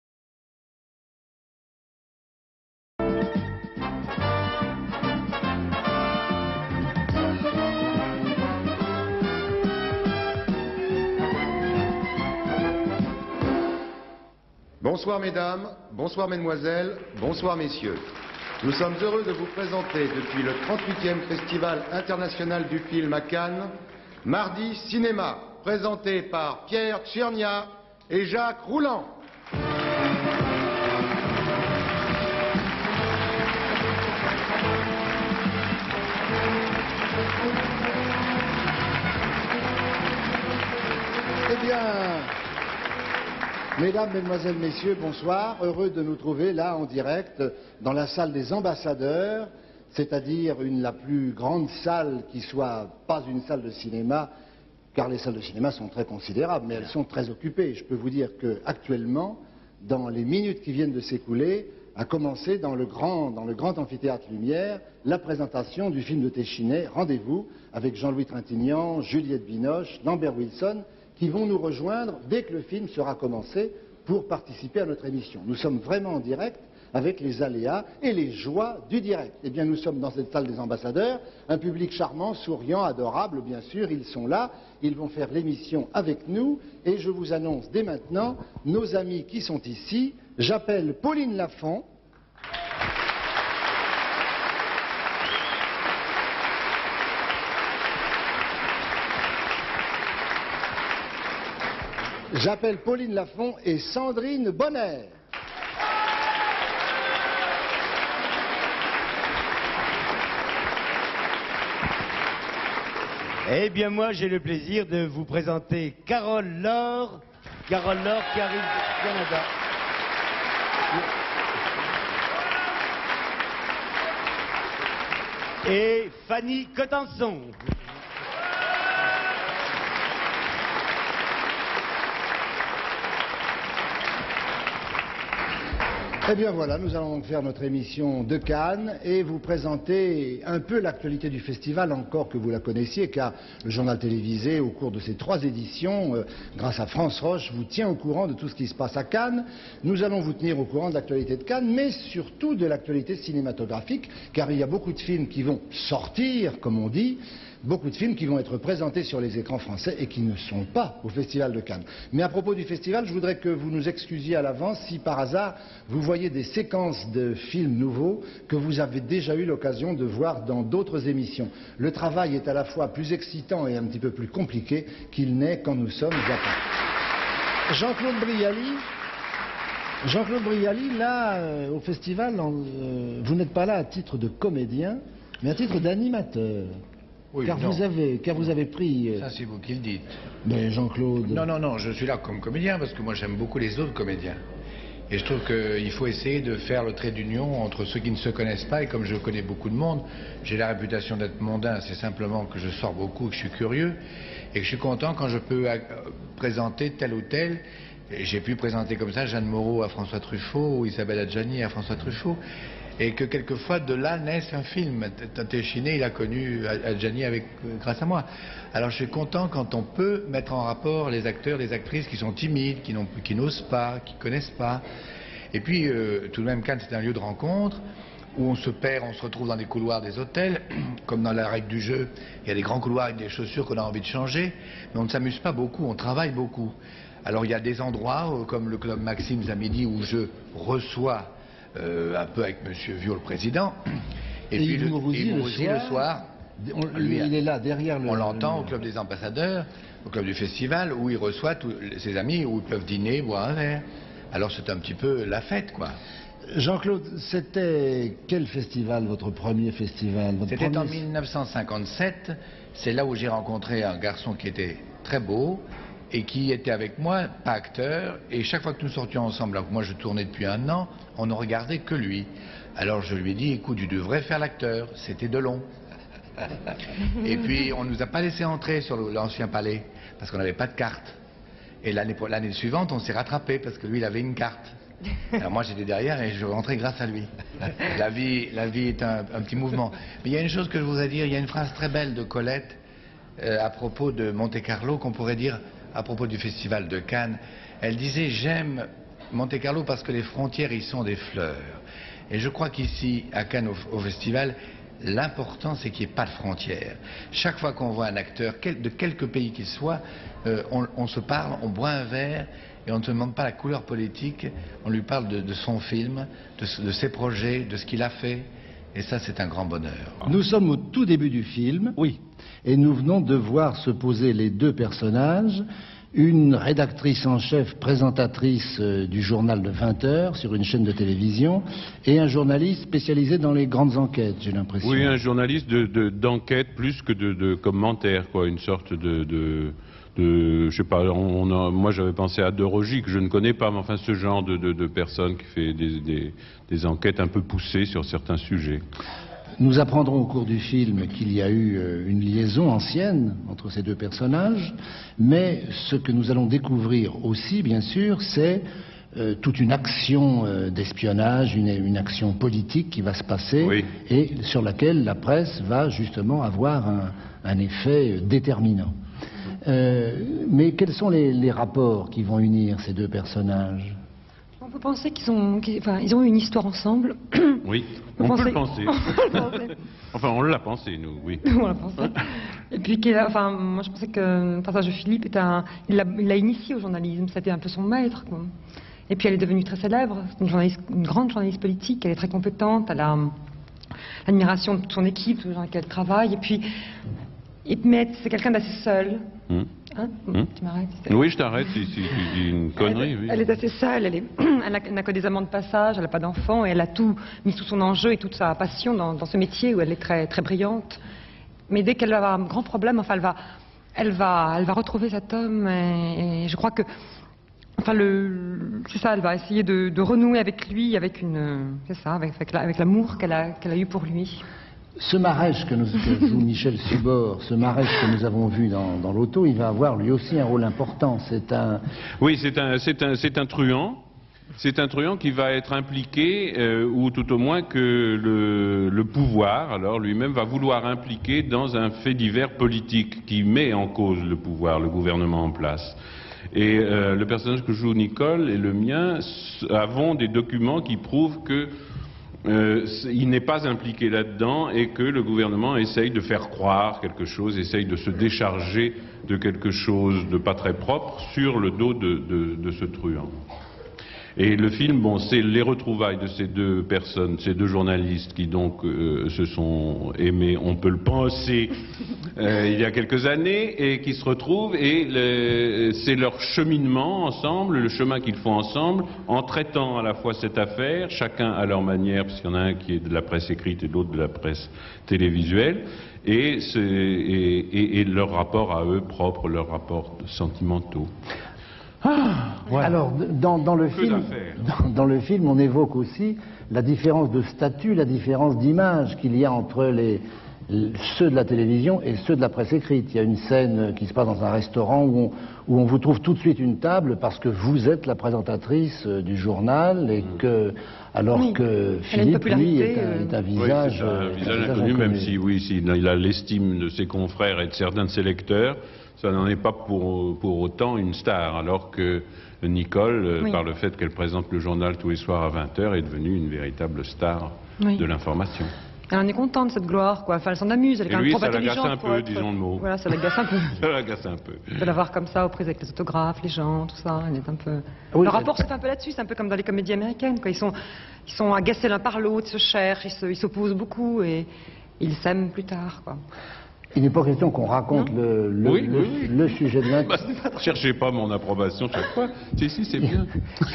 Bonsoir mesdames, bonsoir mesdemoiselles, bonsoir messieurs. Nous sommes heureux de vous présenter depuis le trente-huitième Festival international du film à Cannes, Mardi Cinéma, présenté par Pierre Tchernia et Jacques Rouland. Eh bien, mesdames, mesdemoiselles, messieurs, bonsoir. Heureux de nous trouver là en direct dans la salle des ambassadeurs, c'est-à-dire une la plus grande salle qui soit pas une salle de cinéma, car les salles de cinéma sont très considérables, mais elles sont très occupées. Je peux vous dire qu'actuellement, dans les minutes qui viennent de s'écouler, a commencé dans le, grand, dans le grand amphithéâtre Lumière la présentation du film de Téchiné, Rendez-vous, avec Jean-Louis Trintignant, Juliette Binoche, Lambert Wilson, qui vont nous rejoindre dès que le film sera commencé pour participer à notre émission. Nous sommes vraiment en direct avec les aléas et les joies du direct. Eh bien, nous sommes dans cette salle des ambassadeurs, un public charmant, souriant, adorable, bien sûr, ils sont là, ils vont faire l'émission avec nous, et je vous annonce dès maintenant nos amis qui sont ici. J'appelle Pauline Lafont. J'appelle Pauline Lafont et Sandrine Bonner. Eh bien, moi, j'ai le plaisir de vous présenter Carole Laure. Carole Laure qui arrive du Canada. Et Fanny Cotenson. Eh bien voilà, nous allons donc faire notre émission de Cannes et vous présenter un peu l'actualité du festival, encore que vous la connaissiez, car le journal télévisé, au cours de ces trois éditions, euh, grâce à France Roche, vous tient au courant de tout ce qui se passe à Cannes. Nous allons vous tenir au courant de l'actualité de Cannes, mais surtout de l'actualité cinématographique, car il y a beaucoup de films qui vont sortir, comme on dit, beaucoup de films qui vont être présentés sur les écrans français et qui ne sont pas au Festival de Cannes. Mais à propos du festival, je voudrais que vous nous excusiez à l'avance si par hasard vous voyez des séquences de films nouveaux que vous avez déjà eu l'occasion de voir dans d'autres émissions. Le travail est à la fois plus excitant et un petit peu plus compliqué qu'il n'est quand nous sommes à Paris. Jean-Claude Brialy, Jean-Claude Brialy, là, euh, au festival, en, euh, vous n'êtes pas là à titre de comédien, mais à titre d'animateur. Oui, car, non. vous avez, car vous avez pris... Euh... Ça, c'est vous qui le dites. Mais Jean-Claude... Non, non, non, je suis là comme comédien parce que moi, j'aime beaucoup les autres comédiens. Et je trouve qu'il faut essayer de faire le trait d'union entre ceux qui ne se connaissent pas. Et comme je connais beaucoup de monde, j'ai la réputation d'être mondain. C'est simplement que je sors beaucoup, que je suis curieux. Et que je suis content quand je peux euh, présenter tel ou tel. J'ai pu présenter comme ça Jeanne Moreau à François Truffaut ou Isabelle Adjani à François Truffaut. Et que quelquefois de là naisse un film. Téchiné, il a connu Adjani avec, grâce à moi. Alors je suis content quand on peut mettre en rapport les acteurs, les actrices qui sont timides, qui, qui n'osent pas, qui ne connaissent pas. Et puis euh, tout de même Cannes, c'est un lieu de rencontre où on se perd, on se retrouve dans des couloirs des hôtels, comme dans la règle du jeu. Il y a des grands couloirs avec des chaussures qu'on a envie de changer, mais on ne s'amuse pas beaucoup, on travaille beaucoup. Alors il y a des endroits, comme le club Maxims à midi, où je reçois euh, un peu avec Monsieur Viau, le président. Et, et puis le, Mourouzi, le, soir, le soir, on, lui, il est là, derrière le... On l'entend au club des ambassadeurs, au club du festival, où il reçoit tous ses amis, où ils peuvent dîner, boire un verre. Alors c'est un petit peu la fête, quoi. Jean-Claude, c'était quel festival, votre premier festival? C'était premier... en mille neuf cent cinquante-sept. C'est là où j'ai rencontré un garçon qui était très beau et qui était avec moi, pas acteur. Et chaque fois que nous sortions ensemble, alors que moi je tournais depuis un an, on ne regardait que lui. Alors je lui ai dit, écoute, tu devrais faire l'acteur. C'était Delon. Et puis on ne nous a pas laissé entrer sur l'ancien palais parce qu'on n'avait pas de carte. Et l'année suivante, on s'est rattrapé parce que lui, il avait une carte. Alors moi j'étais derrière et je rentrais grâce à lui. La vie, la vie est un, un petit mouvement. Mais il y a une chose que je voudrais dire, il y a une phrase très belle de Colette euh, à propos de Monte-Carlo qu'on pourrait dire à propos du festival de Cannes. Elle disait, j'aime Monte-Carlo parce que les frontières y sont des fleurs. Et je crois qu'ici, à Cannes, au, au festival, l'important c'est qu'il n'y ait pas de frontières. Chaque fois qu'on voit un acteur, quel, de quelque pays qu'il soit, euh, on, on se parle, on boit un verre, et on ne se demande pas la couleur politique, on lui parle de, de son film, de, de ses projets, de ce qu'il a fait, et ça c'est un grand bonheur. Nous sommes au tout début du film, oui, et nous venons de voir se poser les deux personnages, une rédactrice en chef, présentatrice euh, du journal de vingt heures sur une chaîne de télévision, et un journaliste spécialisé dans les grandes enquêtes, j'ai l'impression. Oui, un journaliste de, de, d'enquête plus que de, de commentaire, quoi, une sorte de... de... De, je sais pas, on a, moi j'avais pensé à De Rogy, que je ne connais pas, mais enfin ce genre de, de, de personne qui fait des, des, des enquêtes un peu poussées sur certains sujets. Nous apprendrons au cours du film qu'il y a eu une liaison ancienne entre ces deux personnages, mais ce que nous allons découvrir aussi, bien sûr, c'est euh, toute une action euh, d'espionnage, une, une action politique qui va se passer, oui, et sur laquelle la presse va justement avoir un, un effet déterminant. Euh, mais quels sont les, les rapports qui vont unir ces deux personnages? On peut penser qu'ils ont, qu'ils, enfin, ils ont eu une histoire ensemble. Oui, on, on peut le penser. Enfin, on l'a pensé, nous, oui. On l'a pensé. Et puis, enfin, moi je pensais que le passage de Philippe était un, il l'a, il l'a initié au journalisme, c'était un peu son maître, quoi. Et puis elle est devenue très célèbre, c'est une, journaliste, une grande journaliste politique, elle est très compétente, elle a l'admiration de son équipe, de gens avec qui elle travaille, et puis... Et, mais c'est quelqu'un d'assez seul. Mmh. Hein mmh. Tu m'arrêtes? Oui, je t'arrête si, si tu dis une connerie. Elle, oui. elle est assez seule, elle, est, elle n'a que des amants de passage, elle n'a pas d'enfants, et elle a tout mis sous son enjeu et toute sa passion dans, dans ce métier où elle est très, très brillante. Mais dès qu'elle va avoir un grand problème, enfin, elle va, elle va, elle va retrouver cet homme, et, et je crois que... Enfin, le, c'est ça, elle va essayer de, de renouer avec lui, avec une... C'est ça, avec, avec, la, avec l'amour qu'elle a, qu'elle a eu pour lui. Ce Marèche que, nous, que joue Michel Subor, ce Marèche que nous avons vu dans, dans l'auto, il va avoir lui aussi un rôle important. C'est un... Oui, c'est un, c'est un, c'est un truand. C'est un truand qui va être impliqué, euh, ou tout au moins que le, le pouvoir, alors lui-même, va vouloir impliquer dans un fait divers politique qui met en cause le pouvoir, le gouvernement en place. Et euh, le personnage que joue Nicole et le mien avons des documents qui prouvent que euh, il n'est pas impliqué là-dedans et que le gouvernement essaye de faire croire quelque chose, essaye de se décharger de quelque chose de pas très propre sur le dos de, de, de ce truand. Et le film, bon, c'est les retrouvailles de ces deux personnes, ces deux journalistes qui donc euh, se sont aimés, on peut le penser, euh, il y a quelques années, et qui se retrouvent, et le, c'est leur cheminement ensemble, le chemin qu'ils font ensemble, en traitant à la fois cette affaire, chacun à leur manière, parce qu'il y en a un qui est de la presse écrite et l'autre de la presse télévisuelle, et, et, et, et leur rapport à eux propre, leur rapport sentimentaux. Ah, voilà. Alors, dans, dans, le film, dans, dans le film, on évoque aussi la différence de statut, la différence d'image qu'il y a entre les, les, ceux de la télévision et ceux de la presse écrite. Il y a une scène qui se passe dans un restaurant où on, où on vous trouve tout de suite une table parce que vous êtes la présentatrice du journal et que, alors oui. que Philippe, lui, est un, est un visage, oui, un visage inconnu, inconnu, même si, oui, si il a l'estime de ses confrères et de certains de ses lecteurs. Ça n'en est pas pour, pour autant une star, alors que Nicole, oui. par le fait qu'elle présente le journal tous les soirs à vingt heures, est devenue une véritable star oui. de l'information. Elle en est contente de cette gloire, quoi. Enfin, elle s'en amuse, elle est quand même trop intelligente. Ça l'agace un peu, être... disons le mot. Voilà, ça l'agace un peu. Ça l'agace un peu. De la voir comme ça, aux prises avec les autographes, les gens, tout ça, elle est un peu... Oui, le rapport se fait un peu là-dessus, c'est un peu comme dans les comédies américaines, quoi. Ils sont, ils sont agacés l'un par l'autre, ils se cherchent, ils s'opposent beaucoup et ils s'aiment plus tard, quoi. Il n'est pas question qu'on raconte le, le, oui, le, oui. le sujet de l'intrigue. Bah, cherchez pas mon approbation chaque fois. Si, si, c'est bien.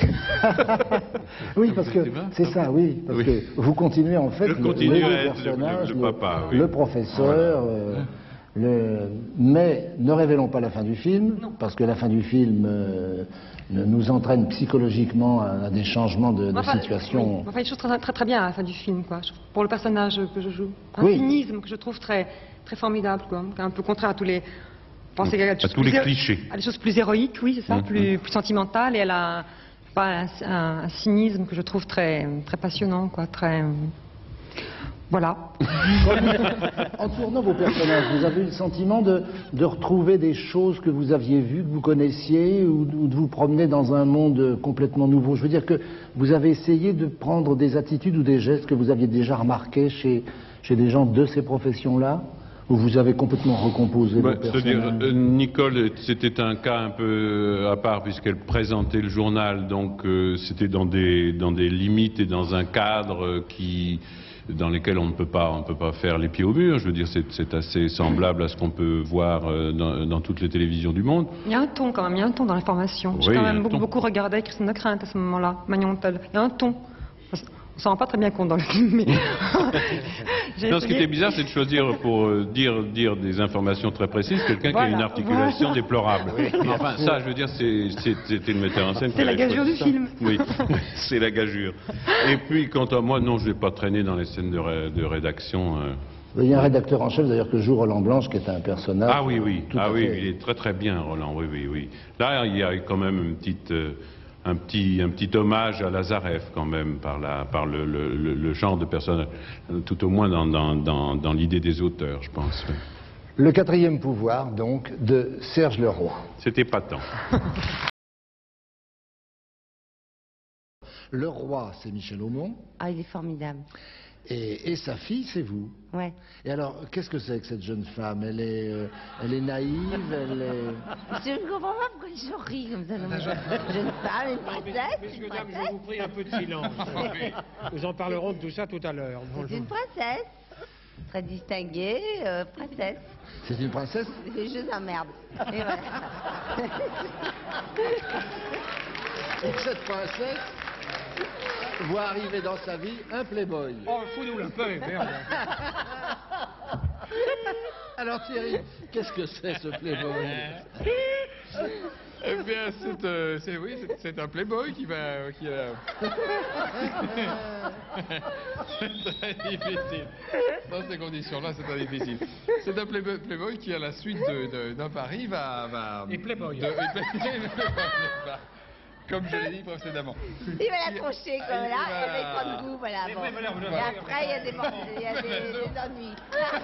Oui, parce que c'est ça, oui. Parce oui. que vous continuez en fait Je le, continue le, à le être personnage, le, le, le, papa, le, oui. le professeur. Voilà. Euh, le... Mais ne révélons pas la fin du film, non. parce que la fin du film euh, nous entraîne psychologiquement à, à des changements de, de enfin, situation. Oui. Enfin, une chose très, très, très bien à la fin du film, quoi. Pour le personnage que je joue. Un oui. cynisme que je trouve très... très formidable, quoi. Un peu contraire à tous les... Pensez à, à tous les clichés. À des choses plus héroïques, oui, c'est ça, mmh, plus, mmh. plus sentimentales, et elle a pas, un, un, un cynisme que je trouve très, très passionnant, quoi, très... Voilà. En tournant vos personnages, vous avez eu le sentiment de, de retrouver des choses que vous aviez vues, que vous connaissiez, ou, ou de vous promener dans un monde complètement nouveau. Je veux dire que vous avez essayé de prendre des attitudes ou des gestes que vous aviez déjà remarqués chez, chez des gens de ces professions-là, ou vous avez complètement recomposé bah, vos personnages? C'est-à-dire, euh, Nicole, c'était un cas un peu à part, puisqu'elle présentait le journal, donc euh, c'était dans des, dans des limites et dans un cadre qui... dans lesquels on ne peut pas, on ne peut pas faire les pieds au mur. Je veux dire, c'est assez semblable à ce qu'on peut voir dans, dans toutes les télévisions du monde. Il y a un ton quand même, il y a un ton dans l'information. Oui, j'ai quand même beaucoup, beaucoup regardé Christine de Crainte à ce moment-là, Magnantel. Il y a un ton. On s'en rend pas très bien compte dans le film, mais... non, ce qui était bizarre, c'est de choisir pour euh, dire, dire des informations très précises quelqu'un voilà, qui a une articulation voilà. déplorable. Oui. Enfin, ça, je veux dire, c'était le metteur en scène. C'est la gageure du ça. film. Oui, c'est la gageure. Et puis, quant à moi, non, je ne vais pas traîner dans les scènes de, ré, de rédaction. Euh... Il y a un rédacteur en chef, d'ailleurs, que joue Roland Blanche, qui est un personnage... Ah oui, oui, tout ah, à oui fait... il est très très bien, Roland, oui, oui, oui. Là, il y a quand même une petite... Euh, Un petit, un petit hommage à Lazareff quand même par, la, par le, le, le, le genre de personnage, tout au moins dans, dans, dans, dans l'idée des auteurs, je pense. Le quatrième pouvoir, donc, de Serge Leroy. C'était patent. Le roi, c'est Michel Aumont. Ah, il est formidable. Et, et sa fille, c'est vous. Ouais. Et alors, qu'est-ce que c'est que cette jeune femme? Elle est, euh, elle est naïve, elle est... Je ne comprends pas pourquoi je ris comme ça. Non, mais je, jeune femme, une princesse. Messieurs, dames, je vous prie un peu de silence. Nous en parlerons de tout ça tout à l'heure. C'est une princesse. Très distinguée, euh, princesse. C'est une princesse? C'est juste un merde. Et voilà. Et cette princesse voit arriver dans sa vie un playboy. Oh, fous-nous la paix, merde. Alors Thierry, qu'est-ce que c'est ce playboy? Eh bien, c'est euh, oui, c'est un playboy qui va... Qui a... c'est très difficile. Dans ces conditions-là, c'est très difficile. C'est un playboy, playboy qui, à la suite d'un pari, va... va et playboy. De, et comme je l'ai dit précédemment. Il va la trancher comme là, et va y prendre goût, voilà. Bon. Et après, il y a des, il y a des, des ennuis.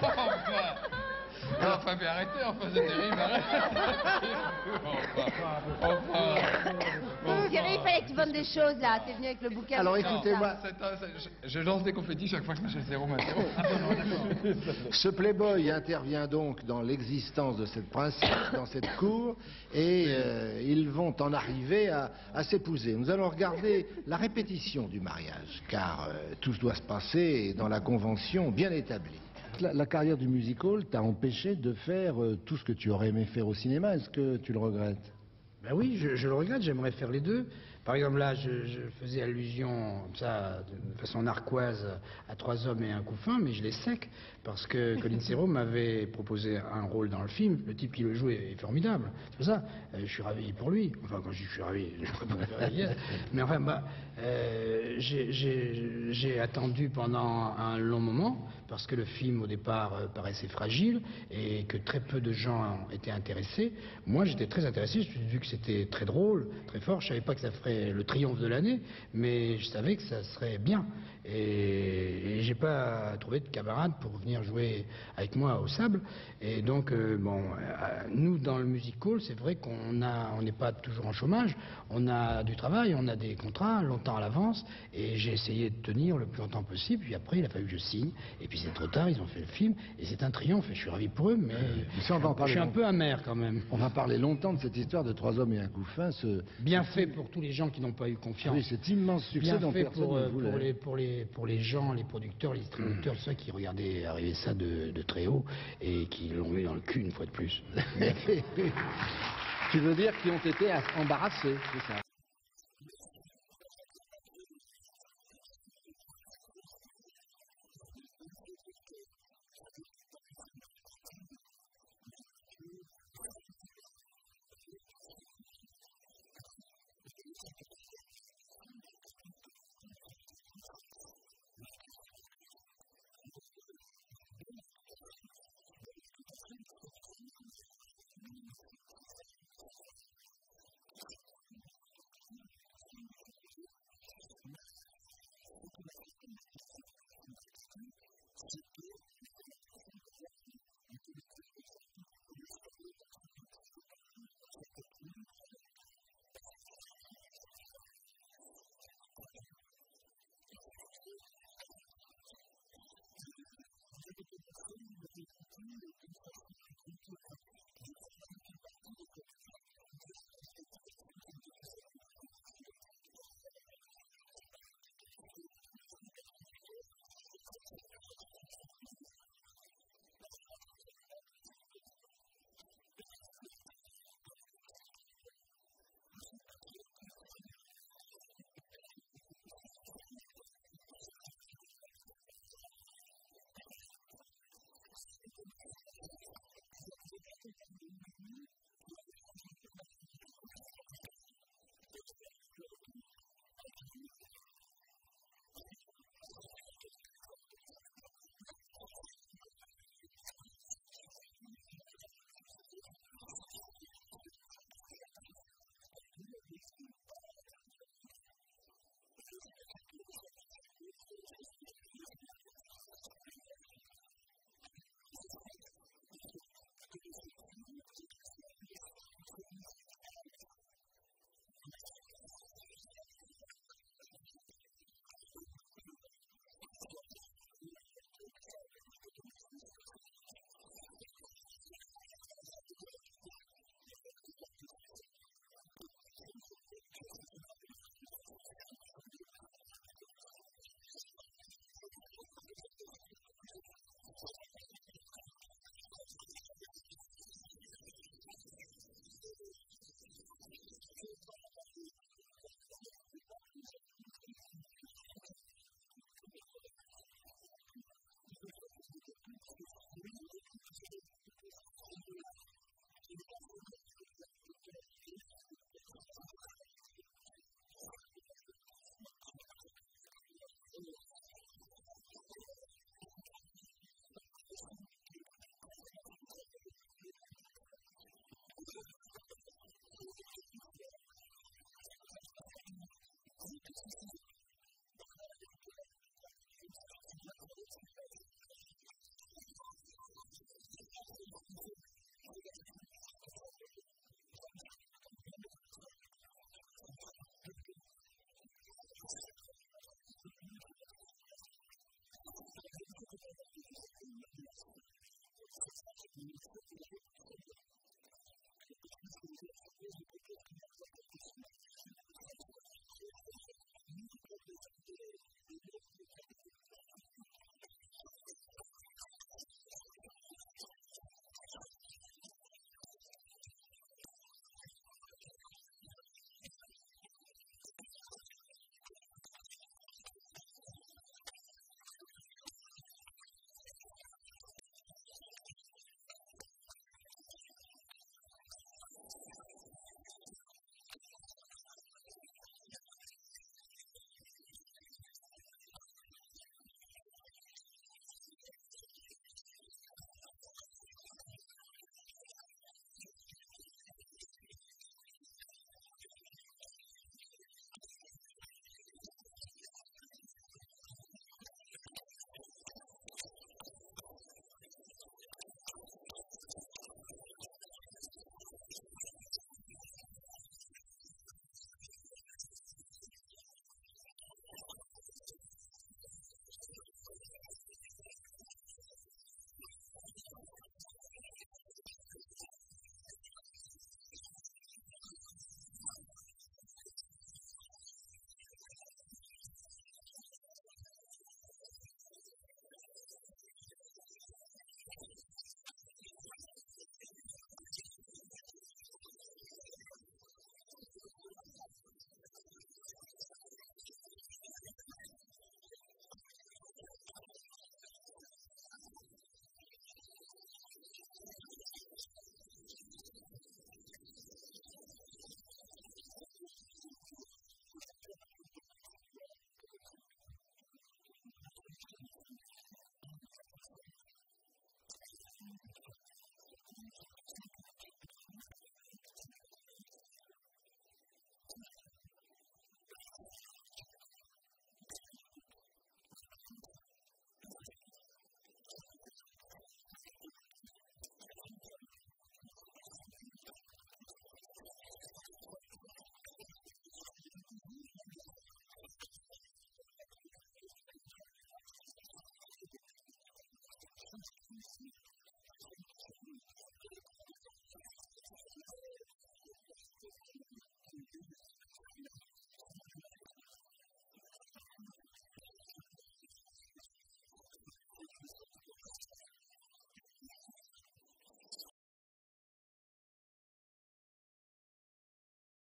Alors, enfin, mais arrêtez, enfin, c'est terrible, arrêtez. Enfin, enfin, enfin, Thierry, il fallait que tu vendes des choses là. T'es venu avec le bouquin. Alors de choses, écoutez-moi. là. C'est un- c'est- je, je lance des confettis chaque fois que Michel Serrault m'interrompt. Ce playboy intervient donc dans l'existence de cette princesse, dans cette cour, et euh, ils vont en arriver à, à s'épouser. Nous allons regarder la répétition du mariage, car euh, tout doit se passer dans la convention bien établie. La, la carrière du musical t'a empêché de faire euh, tout ce que tu aurais aimé faire au cinéma. Est-ce que tu le regrettes? Ben oui, je, je le regrette, j'aimerais faire les deux. Par exemple, là, je, je faisais allusion, comme ça, de façon narquoise, à Trois hommes et un couffin, mais je l'ai sec, parce que Colin Serrault m'avait proposé un rôle dans le film. Le type qui le joue est, est formidable. C'est pour ça, euh, je suis ravi pour lui. Enfin, quand je dis je suis ravi, je ne peux pas faire hier. Mais enfin, bah, euh, j'ai- j'ai j'ai attendu pendant un long moment, parce que le film, au départ, euh, paraissait fragile, et que très peu de gens étaient intéressés. Moi, j'étais très intéressé, je me suis vu que c'était très drôle, très fort. Je savais pas que ça ferait le triomphe de l'année, mais je savais que ça serait bien. Et, et j'ai pas trouvé de camarade pour venir jouer avec moi au Sable. Et donc, euh, bon, euh, nous, dans le musical, c'est vrai qu'on a, on n'est pas toujours en chômage. On a du travail, on a des contrats longtemps à l'avance. Et j'ai essayé de tenir le plus longtemps possible. Puis après, il a fallu que je signe. Et puis c'est trop tard, ils ont fait le film. Et c'est un triomphe. Et je suis ravi pour eux, mais Ça, on va en je parler suis un longtemps. peu amer quand même. On va parler longtemps de cette histoire de Trois hommes et un couffin. Ce... Bien fait pour tous les gens qui n'ont pas eu confiance. Oui, cet immense succès Bien dont fait personne pour, ne euh, voulait. pour, les, pour, les, pour les gens, les producteurs, les distributeurs, ceux qui regardaient arriver ça de, de très haut et qui l'ont eu dans le cul une fois de plus. Bien fait. Tu veux dire qu'ils ont été embarrassés, c'est ça?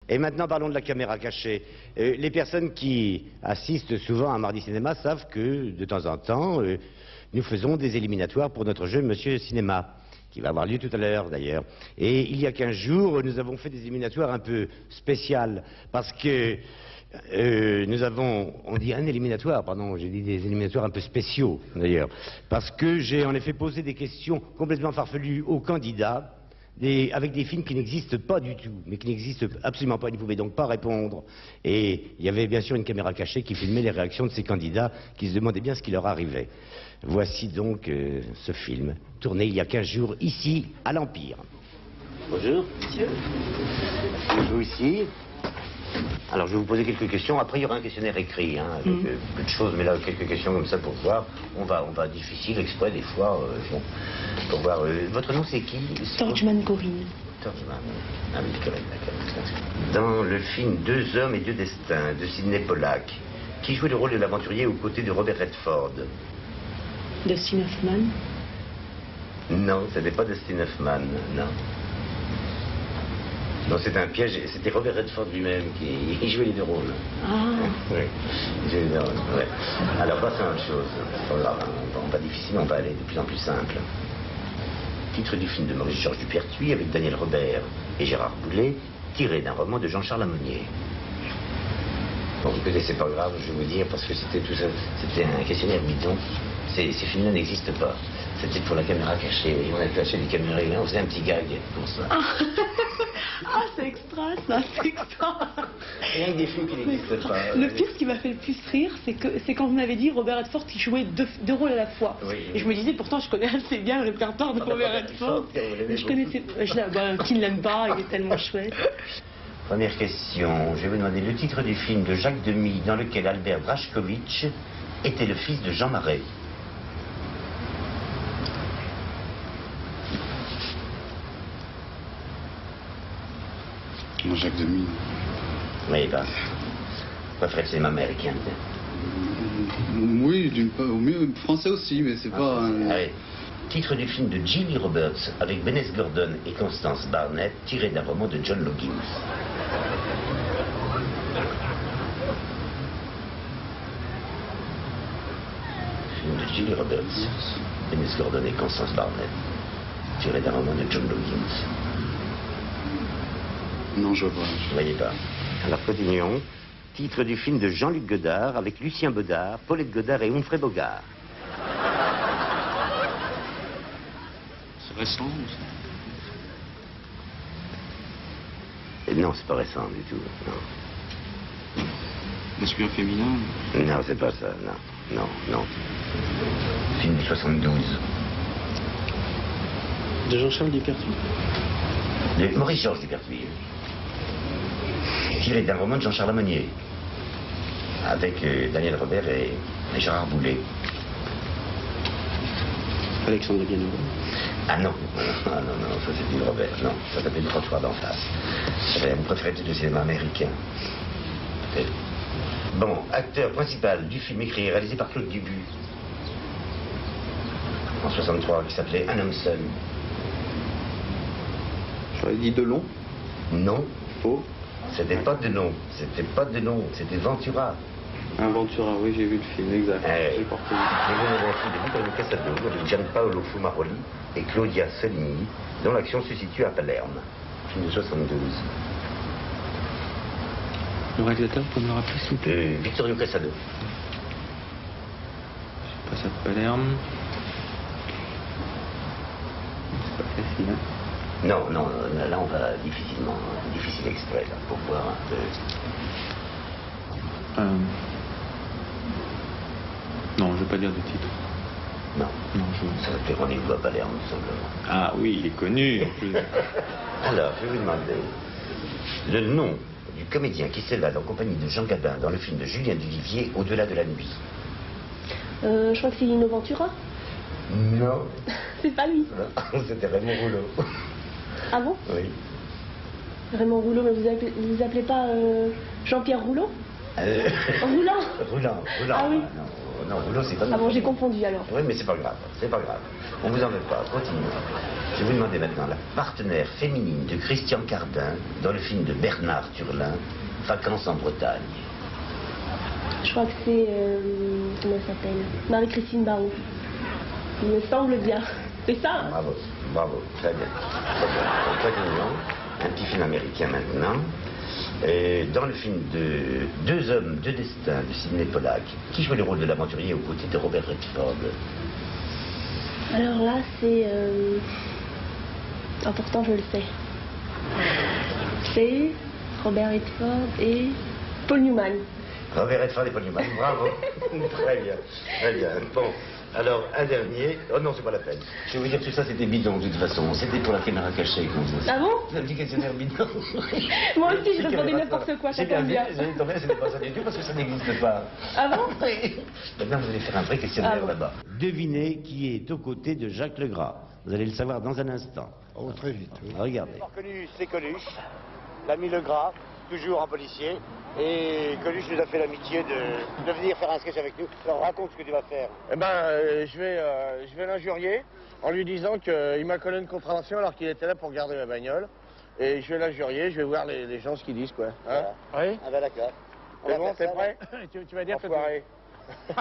Et maintenant, parlons de la caméra cachée. Euh, les personnes qui assistent souvent à Mardi Cinéma savent que, de temps en temps, euh, nous faisons des éliminatoires pour notre jeu Monsieur Cinéma, qui va avoir lieu tout à l'heure, d'ailleurs. Et il y a quinze jours, nous avons fait des éliminatoires un peu spéciales, parce que euh, nous avons, on dit un éliminatoire, pardon, j'ai dit des éliminatoires un peu spéciaux, d'ailleurs, parce que j'ai en effet posé des questions complètement farfelues aux candidats, Des, avec des films qui n'existent pas du tout, mais qui n'existent absolument pas, ils ne pouvaient donc pas répondre. Et il y avait bien sûr une caméra cachée qui filmait les réactions de ces candidats qui se demandaient bien ce qui leur arrivait. Voici donc euh, ce film, tourné il y a quinze jours, ici, à l'Empire. Bonjour. Monsieur. Bonjour ici. Alors je vais vous poser quelques questions, après il y aura un questionnaire écrit, hein, avec mmh. euh, peu de choses, mais là quelques questions comme ça pour voir. On va, on va difficile exprès des fois, euh, bon, pour voir. Euh, votre nom c'est qui? Torgman Corinne. Torgman, ah oui, correct, d'accord. Dans le film Deux hommes et deux destins de Sidney Pollack, qui jouait le rôle de l'aventurier aux côtés de Robert Redford? Dustin Hoffman. Non, ce n'est pas Dustin Hoffman, non. Non, c'était un piège, c'était Robert Redford lui-même qui il jouait les deux rôles. Ah. Oui, il jouait les deux rôles, ouais. Alors, passons à autre chose. On va, on va difficile, on va aller de plus en plus simple. Titre du film de Maurice-Georges Dupertuis avec Daniel Robert et Gérard Boulet, tiré d'un roman de Jean-Charles Amonnier. Bon, écoutez, c'est pas grave, je vais vous dire, parce que c'était tout ça, c'était un questionnaire bidon. Ces, ces films-là n'existent pas. C'était pour la caméra cachée. Et on a caché des caméras et là, on faisait un petit gag pour ça. Ah, ah c'est extra, ça, c'est extra. Rien que des films qui n'existent pas. Le pire, ce qui m'a fait le plus rire, c'est que c'est quand vous m'avez dit Robert Redford qui jouait deux, deux rôles à la fois. Oui, oui. Et je me disais, pourtant, je connais assez bien le répertoire de Robert Redford. Mais je connaissais. Je, bah, qui ne l'aime pas, il est tellement chouette. Première question. Je vais vous demander le titre du film de Jacques Demy dans lequel Albert Brajkovic était le fils de Jean Marais. Jacques Demy. Oui, bah. Vous préférez le cinéma américain? Oui, d'une part, au mieux français aussi, mais c'est ah, pas. Un... Allez. Titre du film de Jimmy Roberts avec Bennett Gordon et Constance Barnett, tiré d'un roman de John Loggins. Film de Jimmy Roberts, Bennett Gordon et Constance Barnett, tiré d'un roman de John Loggins. Non, je vois. Vous voyez pas. Alors, continuons. Titre du film de Jean-Luc Godard avec Lucien Baudard, Paulette Godard et Humphrey Bogart. C'est récent, ça. Non, c'est pas récent du tout, non. Masculin féminin? Non, c'est pas ça, non. Non, non. Film de soixante-douze. De Jean-Charles Dupertuis? De Maurice-Georges Dupertuis. Tiré d'un roman de Jean-Charles Amonnier. Avec euh, Daniel Robert et, et Gérard Boulet. Alexandre Bienheureux? Ah non, ah non, non, ça c'est plus Robert, non, ça s'appelle Le Trottoir d'en face. Vous préférez le cinéma américain. Bon, acteur principal du film écrit et réalisé par Claude Dubuis. En soixante-trois, qui s'appelait Un homme seul. J'aurais dit Delon? Non. Faux? C'était pas Delon, c'était pas Delon, c'était Ventura. Un Ventura, oui, j'ai vu le film, exact. Euh, j'ai porté le film de Vittorio Casado avec Gianpaolo Fumaroli et Claudia Solini, dont l'action se situe à Palerme. Film de soixante-douze. Le réalisateur, vous pouvez me le rappeler, s'il vous plaît? euh, Vittorio Casado. Je passe à Palerme. C'est pas facile, hein? Non, non, là on va difficilement, difficile exprès, là, pour voir un peu. Euh... Non, je ne vais pas dire de titre. Non. Non, je... Ça s'appelait Rendez-vous à Palerme, tout simplement. Ah oui, il est connu, en plus. Alors, je vais vous demander le nom du comédien qui s'évade en compagnie de Jean Gabin dans le film de Julien Duvivier, Au-delà de la nuit. Euh, je crois que c'est Lino Ventura. Non. C'est pas lui. C'était Raymond Rouleau. Ah bon? Oui. Raymond Rouleau, mais vous appelez, vous, vous appelez pas euh, Jean-Pierre Rouleau? euh... Roulant. Roulant, Roulant. Ah oui. Non, non, Rouleau, c'est pas nous. Ah bon, j'ai confondu alors. Oui, mais c'est pas grave, c'est pas grave. On vous en veut pas, continuons. Je vais vous demander maintenant la partenaire féminine de Christian Cardin dans le film de Bernard Turlin, Vacances en Bretagne. Je crois que c'est... Euh, comment elle s'appelle? Marie-Christine Barrault. Il me semble bien. C'est ça hein? Bravo, bravo, très bien. Très bien. Continuons. Un petit film américain maintenant. Et dans le film de Deux hommes, deux destins de Sidney Pollack, qui joue le rôle de l'aventurier aux côtés de Robert Redford? Alors là, c'est... Euh... Ah, pourtant, je le sais. C'est Robert Redford et Paul Newman. Robert Redford et Paul Newman, bravo. Très bien, très bien. Bon, alors, un dernier. Oh non, c'est pas la peine. Je vais vous dire, tout ça, c'était bidon, de toute façon. C'était pour la caméra cachée, comme ça. Ah bon? Vous avez dit que c'était bidon. Moi aussi, je répondais n'importe quoi, ça tombe bien. J'ai tombé, c'était pas ça du tout, parce que ça n'existe pas. Ah bon? Maintenant, vous allez faire un vrai questionnaire Ah bon. là-bas. Devinez qui est aux côtés de Jacques Legras. Vous allez le savoir dans un instant. Oh, très vite, oui. Regardez. Reconnu, c'est Coluche, l'ami Legras, toujours en policier. Et Coluche nous a fait l'amitié de, de venir faire un sketch avec nous. Alors raconte ce que tu vas faire. Eh ben, euh, je vais, euh, je vais l'injurier en lui disant qu'il m'a collé une contravention alors qu'il était là pour garder ma bagnole. Et je vais l'injurier, je vais voir les, les gens ce qu'ils disent, quoi. Hein? Voilà. Oui. Ah ben d'accord. C'est bon, t'es prêt? tu, tu vas dire Enfoiré. que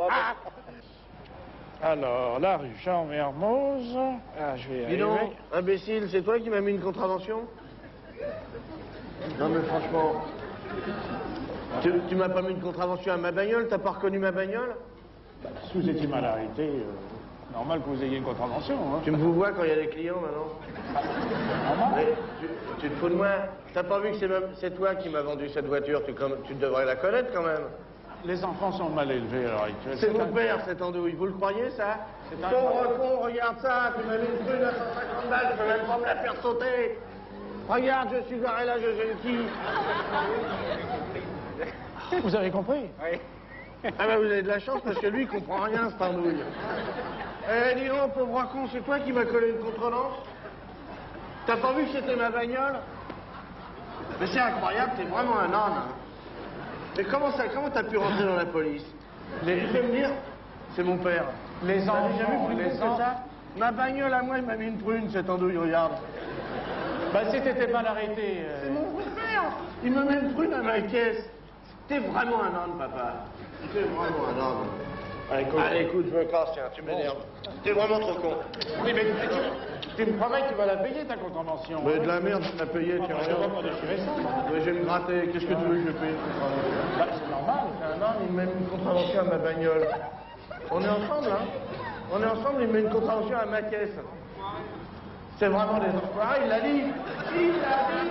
Alors, la rue Jean-Mermoz. Ah, je vais y Dis donc, arriver. imbécile, c'est toi qui m'as mis une contravention? Non mais franchement, tu, tu m'as pas mis une contravention à ma bagnole, t'as pas reconnu ma bagnole? Bah, si vous étiez mal arrêté, euh, normal que vous ayez une contravention. Hein. Tu me vous vois quand il y a des clients maintenant? Mais tu, tu te fous de moi? T'as pas vu que c'est même- c'est toi qui m'as vendu cette voiture? Tu, comme, tu devrais la connaître quand même. Les enfants sont mal élevés à l'heure actuelle. C'est mon un- père, cette andouille. Vous le croyez, ça? C'est un- Pauvre con, regarde ça. Tu m'as mis une prune à cent cinquante balles, je peux même pas me la faire sauter. Regarde, je suis garé là, je qui? Vous avez compris? Oui. Ah ben vous avez de la chance parce que lui, il comprend rien, cette andouille. Eh, dis donc, pauvre con, c'est toi qui m'as collé une contrelance? T'as pas vu que c'était ma bagnole? Mais c'est incroyable, t'es vraiment un âne. Hein. Mais comment ça, comment t'as pu rentrer dans la police? Les... Tu peux me dire? C'est mon père. Les T'as enfants, déjà vu plus les con que enfants. ça? Ma bagnole à moi, il m'a mis une prune, cette andouille, regarde. Bah, si t'étais mal arrêté. euh, C'est mon frère. Il me met une prune à ma caisse. T'es vraiment un âne, papa. T'es vraiment un âne. Allez, écoute. Allez, écoute, je me casse, tiens, tu m'énerves. T'es vraiment trop con. Oui, mais tu, tu me promets que tu vas la payer, ta contravention. Mais hein. de la merde, tu m'as payé, Moi, tiens, je vais rien. pas déchirer ça. Mais je vais me gratter, qu'est-ce que tu veux que je paye? Bah, c'est normal. C'est un âne, il me met une contravention à ma bagnole. On est ensemble, hein? On est ensemble, il me met une contravention à ma caisse. C'est vraiment des enfoirés, il l'a dit. Il l'a dit,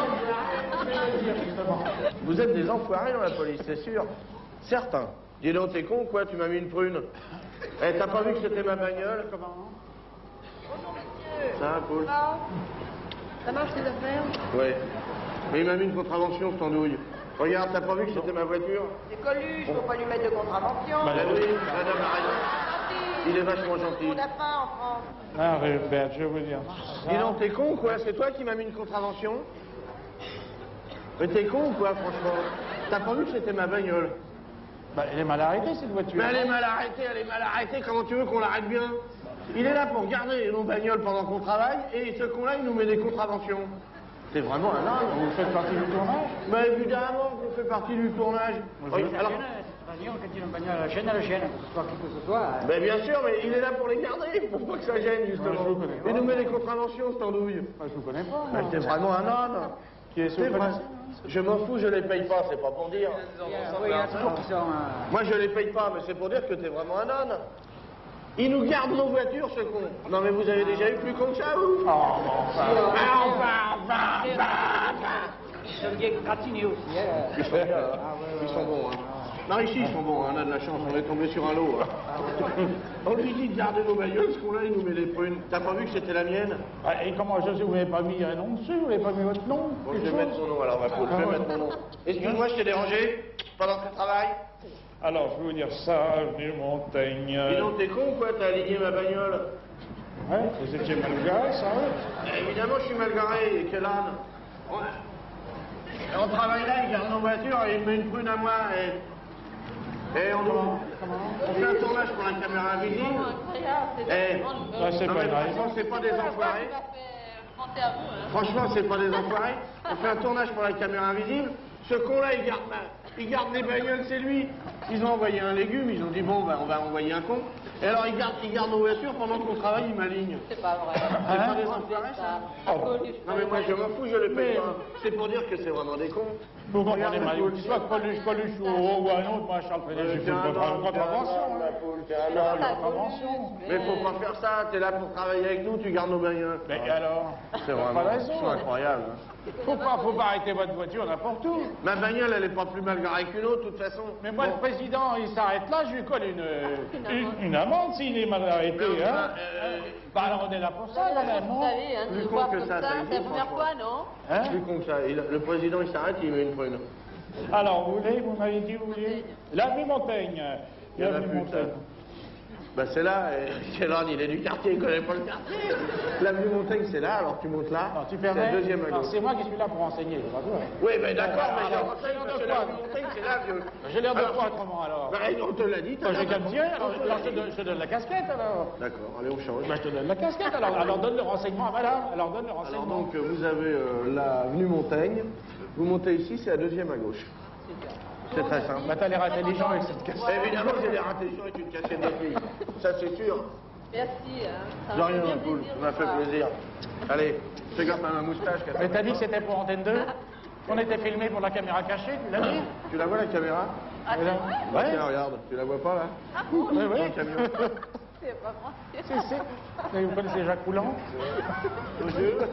c'est Vous êtes des enfoirés dans la police, c'est sûr. Certains. Dis donc, t'es con, quoi, tu m'as mis une prune. Eh, t'as pas vu que c'était ma bagnole? Comment? Bonjour, monsieur. Ça, Paul? Ça marche, tes affaires? Ouais. Mais il m'a mis une contravention, cette andouille. Regarde, t'as pas vu que c'était ma voiture? C'est Coluche, faut pas lui mettre de contravention. Bah oui, madame a raison. Il est vachement gentil. On n'a pas en France. Ah, Rupert, je vais vous dire. Dis donc, t'es con ou quoi? C'est toi qui m'as mis une contravention? Mais t'es con ou quoi, franchement? T'as pas vu que c'était ma bagnole? Bah, elle est mal arrêtée, cette voiture. Mais elle est mal arrêtée, elle est mal arrêtée. Comment tu veux qu'on l'arrête bien? Il est là pour garder nos bagnoles pendant qu'on travaille, et ce con-là, il nous met des contraventions. C'est vraiment un âne. Vous faites partie du tournage? Bah évidemment que je fais partie du tournage. Oui, alors... Quand il bagnole à la chaîne, à la chaîne, soit qui que ce soit. Ben bien sûr, mais il est là pour les garder, pour pas que ça gêne, justement. Ouais, je vous connais pas. Il nous met des contraventions, cette andouille. Moi, je vous connais pas. Ben, c'est vraiment un âne. Qui est C'est vrai. Je m'en fous, je les paye pas, c'est pas pour dire. Oui, il y a toujours qui sont. euh, Moi, je les paye pas, mais c'est pour dire que t'es vraiment un âne. Il nous garde nos voitures, ce con. Non, mais vous avez déjà eu plus con que ça, vous? Oh, enfin. Ah, enfin, enfin, enfin, enfin. Ils sont bien gratinés aussi. hein. Ils sont bien, hein. Ils sont bons, hein. Non, ici, ils sont bons, hein. On a de la chance, on est tombé sur un lot. Hein. On lui dit de garder nos bagnoles, ce qu'on-là, il nous met des prunes. T'as pas vu que c'était la mienne? Ah, et comment je sais, vous n'avez pas mis un nom dessus, vous n'avez pas mis votre nom? Bon, je quelque vais mettre chose mon nom, alors, ma poule, je vais Ah, mettre mon nom. Excuse-moi, je t'ai dérangé pendant que tu travailles? Alors, je vais vous dire ça, avenue Montaigne. Dis donc, t'es con, quoi? T'as aligné ma bagnole? Ouais, vous étiez mal garé, ça, ouais. Eh, évidemment, je suis mal garé, et quel âne. On, on travaille là, il garde nos voitures, et il me met une prune à moi, et... Eh, on, on fait un tournage pour la caméra invisible. Eh, Ça, c'est non, pas mais grave. franchement, c'est pas des enfoirés. Franchement, c'est pas des enfoirés. On fait un tournage pour la caméra invisible. Ce con-là, il garde, il garde les bagnoles, c'est lui. Ils ont envoyé un légume, ils ont dit bon, ben, on va envoyer un con. Et alors, il garde, il garde nos voitures pendant qu'on travaille, il m'aligne. C'est pas vrai. C'est pas des enfoirés, ça? Non, mais moi, je m'en fous, je le paye pas. C'est pour dire que c'est vraiment des cons. Vous comprenez mal. Soit Coluche, Coluche ou, ou un autre, moi, Charles Frédéric, j'ai fait une contravention. Mais faut pas faire ça, t'es là pour travailler avec nous, tu gardes nos bagnoles. Mais alors? C'est vraiment Pas raison. c'est incroyable. Faut pas, faut pas arrêter votre voiture n'importe où. Ma bagnole, elle est pas plus mal garée qu'une autre, de toute façon. Mais moi, Bon. le président, il s'arrête là, je lui colle une, une, une amende s'il est mal arrêté. Mais, Hein. euh, Bah, alors on est là pour ça, quand même, Vous non? savez, hein, Plus de con voir que comme ça, ça, ça c'est la existe, première fois, franchement. non Plus con que ça. Il- le président, il s'arrête, il met une prune. Alors, vous voulez, vous m'avez dit, vous voulez? L'avenue Montaigne. Il y en a L'avenue plus, Montaigne. ça. Bah c'est là, et Kélan, il est du quartier, il connaît pas le quartier. L'avenue Montaigne, c'est là, alors tu montes là. Non, tu c'est permets? la deuxième à Non, gauche. c'est moi qui suis là pour enseigner, c'est pas toi. Oui, mais d'accord, mais j'ai Alors, renseigné parce que l'avenue Montaigne, c'est là, vieux. J'ai l'air de Alors, quoi autrement alors? Bah, on te l'a dit. Bah, j'ai qu'à me dire, alors, alors, je, te donne, je te donne la casquette alors. D'accord, allez, on change. Bah, je te donne la casquette alors. Alors donne le renseignement à madame. Alors donne le Alors renseignement. donc, euh, vous avez euh, l'avenue Montaigne. Vous montez ici, c'est la deuxième à gauche. C'est très simple. Bah, t'as l'air intelligent avec cette casquette. Évidemment, j'ai l'air intelligent avec une casquette de fille. Ça, c'est sûr. Merci. Hein. Ça De m'a rien, fait bien cool. plaisir Ça m'a de fait voir. plaisir. Allez, fais gaffe à ma moustache. Mais t'as dit que c'était pour Antenne deux? On était filmé pour la caméra cachée, tu l'as dit? Tu la vois, la caméra? Ah, c'est vrai? Bah, tiens, regarde. Tu la vois pas, là? Ah bon? Oui, oui. Dans le camion. C'est pas vrai. Si, si. Mais vous connaissez Jacques Roulant? Bonjour.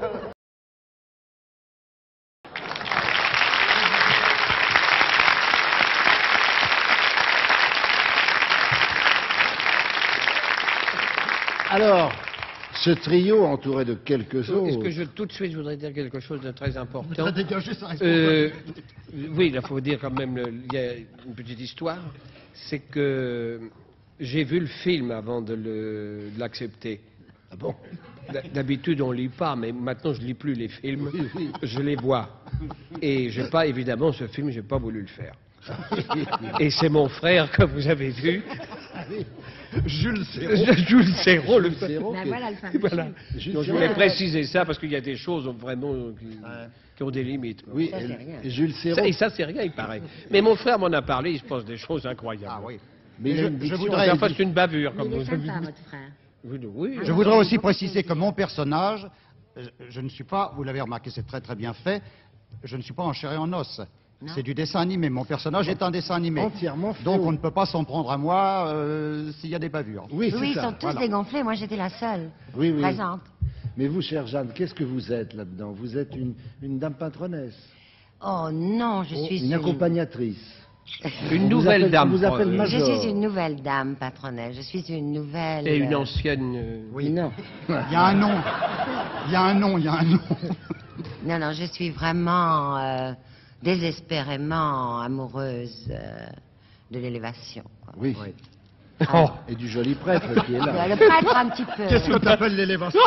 Alors, ce trio entouré de quelques autres... Est-ce que je, tout de suite, je voudrais dire quelque chose de très important. voudrais dégager sa Euh, oui, il faut dire quand même, le- il y a une petite histoire. C'est que j'ai vu le film avant de le- de l'accepter. Ah bon? D'habitude, on lit pas, mais maintenant, je lis plus les films. Je les vois. Et j'ai pas, évidemment, ce film, j'ai pas voulu le faire. Et c'est mon frère que vous avez vu. Jules Serrault. Jules Serrault, le Serrault, Ben qui est- voilà le fameux Voilà. film. Jules Donc, je Serrault. voulais préciser ça parce qu'il y a des choses vraiment qui, qui ont des limites. Oui, Ça, et- c'est rien. et Jules Serrault. Ça, et ça, c'est rien, il paraît. Mais mon frère m'en a parlé, il se passe des choses incroyables. Ah oui. Mais il je, a une je diction- voudrais, Enfin, c'est une bavure, Mais comme il est vous avez sympa, vu. votre frère. Oui, oui. je voudrais aussi préciser que mon personnage, euh, je ne suis pas, vous l'avez remarqué, c'est très très bien fait, je ne suis pas en chair et en os. Non. C'est du dessin animé. Mon personnage est un dessin animé. Entièrement fait Donc au- on ne peut pas s'en prendre à moi euh, s'il y a des bavures. Oui, c'est Oui, ils ça. sont tous voilà. dégonflés. Moi, j'étais la seule Oui, oui. présente. Mais vous, chère Jeanne, qu'est-ce que vous êtes là-dedans? Vous êtes une, une dame patronesse, Oh non, je Oh, suis une accompagnatrice. Une On vous nouvelle appelle- dame. on vous appelle euh, Major. Je suis une nouvelle dame patronesse. Je suis une nouvelle. Et une euh, ancienne. euh, Oui. Non. Il y a un nom. Il y a un nom, il y a un nom. Non, non, je suis vraiment euh, désespérément amoureuse euh, de l'élévation. quoi. Oui. Oh. Et du joli prêtre qui est là. Le prêtre, un petit peu. Qu'est-ce que tu appelles l'élévation?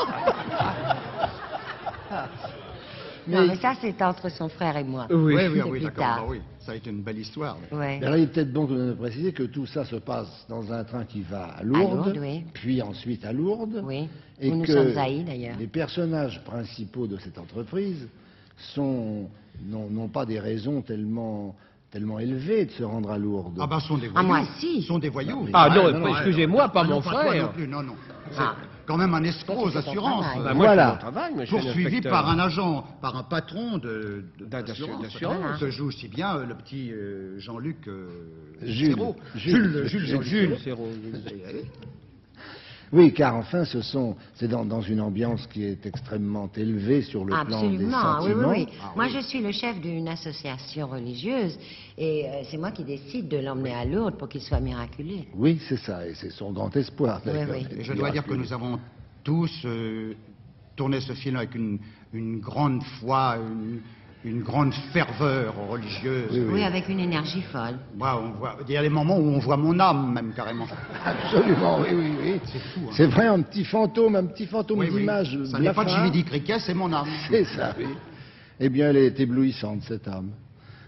Non, mais ça, c'est entre son frère et moi. Oui. Oui, oui, C'est oui, plus d'accord. tard. Bah oui, ça a été une belle histoire. Ouais. Alors, il est peut-être bon de préciser que tout ça se passe dans un train qui va à Lourdes, Lourdes, oui. puis ensuite à Lourdes, Oui. et Où nous que sommes haïs, d'ailleurs. les personnages principaux de cette entreprise sont n'ont n'ont pas des raisons tellement tellement élevées de se rendre à Lourdes. Ah ben, sont des Ah, voyous. moi, si. Sont des voyous. Ah non, Ouais, non, excusez-moi, ouais, pas ah, non, mon pas toi frère. non plus, non, non. C'est Ah. quand même un escroc aux Ça, c'est ton assurances. travail. Bah, moi, Voilà. je fais mon travail, moi, je suis un Poursuivi inspecteur. par un agent, par un patron de, de- D'assurance. d'assurance. D'assurance. Que joue aussi bien euh, le petit euh, Jean-Luc euh, Jules. Serrault. Jules. Jules, Jules, Jean-Luc Jules Serrault. Serrault. Oui, car enfin, ce sont c'est dans, dans une ambiance qui est extrêmement élevée sur le plan des Absolument, oui, sentiments. oui, oui. Moi, je suis le chef d'une association religieuse et euh, c'est moi qui décide de l'emmener à Lourdes pour qu'il soit miraculé. Oui, c'est ça, et c'est son grand espoir. Oui, d'ailleurs, oui. d'être Et je dois dire que miraculeux. nous avons tous euh, tourné ce film avec une, une grande foi, une, une grande ferveur religieuse. Oui, Oui, avec une énergie folle. Voilà, on voit, il y a des moments où on voit mon âme, même carrément. Absolument, oui, oui, oui. C'est fou. hein. C'est vrai, un petit fantôme, un petit fantôme Oui, oui. d'image. Ça n'est pas de blafard. Jimmy Cricket, c'est mon âme. C'est ça, oui. Eh bien, elle est éblouissante, cette âme.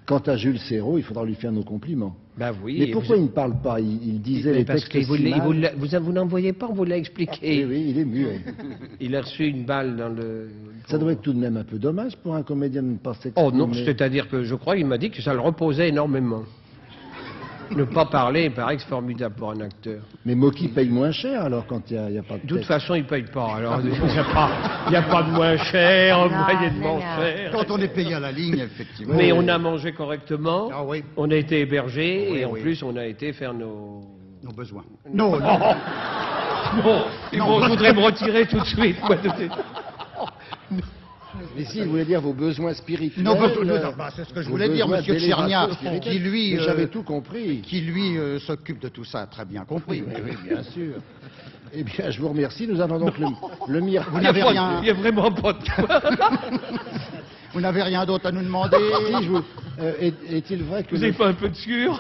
Quant à Jules Serrault, il faudra lui faire nos compliments. Ben oui. Mais pourquoi vous... il ne parle pas? Il, il disait mais les parce textes que vous, si mal. vous, vous, vous n'en voyez pas, on vous l'a expliqué. Oui, oui, il est muet. Il a reçu une balle dans le... Ça doit être tout de même un peu dommage pour un comédien de ne pas s'exprimer. Oh non, c'est-à-dire que je crois qu'il m'a dit que ça le reposait énormément. Ne pas parler, il paraît que c'est formidable pour un acteur. Mais Mocky paye moins cher alors quand il n'y a, a pas de De toute texte. façon, il ne paye pas. Alors, il n'y a, a pas de moins cher, Non, moyennement mais non. cher. Quand on est payé à la ligne, effectivement. Mais on a mangé correctement, Ah oui. on a été hébergés Oui, et en oui. plus on a été faire nos... Nos besoins. Non, non. Bon, et bon, je voudrais me retirer tout de suite. Moi, de... Mais si, il voulait dire vos besoins spirituels. Nos besoins- euh, bah, c'est ce que je vos voulais dire, besoins Monsieur d'élévation Tchernia, spirituelle. qui lui, Mais j'avais euh, tout compris. qui lui euh, s'occupe de tout ça, très bien compris. Oui, oui, bien sûr. Eh bien, je vous remercie. Nous avons donc le, le miracle. Vous n'avez rien. Il n'y a vraiment pas de... Vous n'avez rien d'autre à nous demander. Si, je vous- euh, est- Est-il vrai que Vous le- n'avez pas un peu de sûr?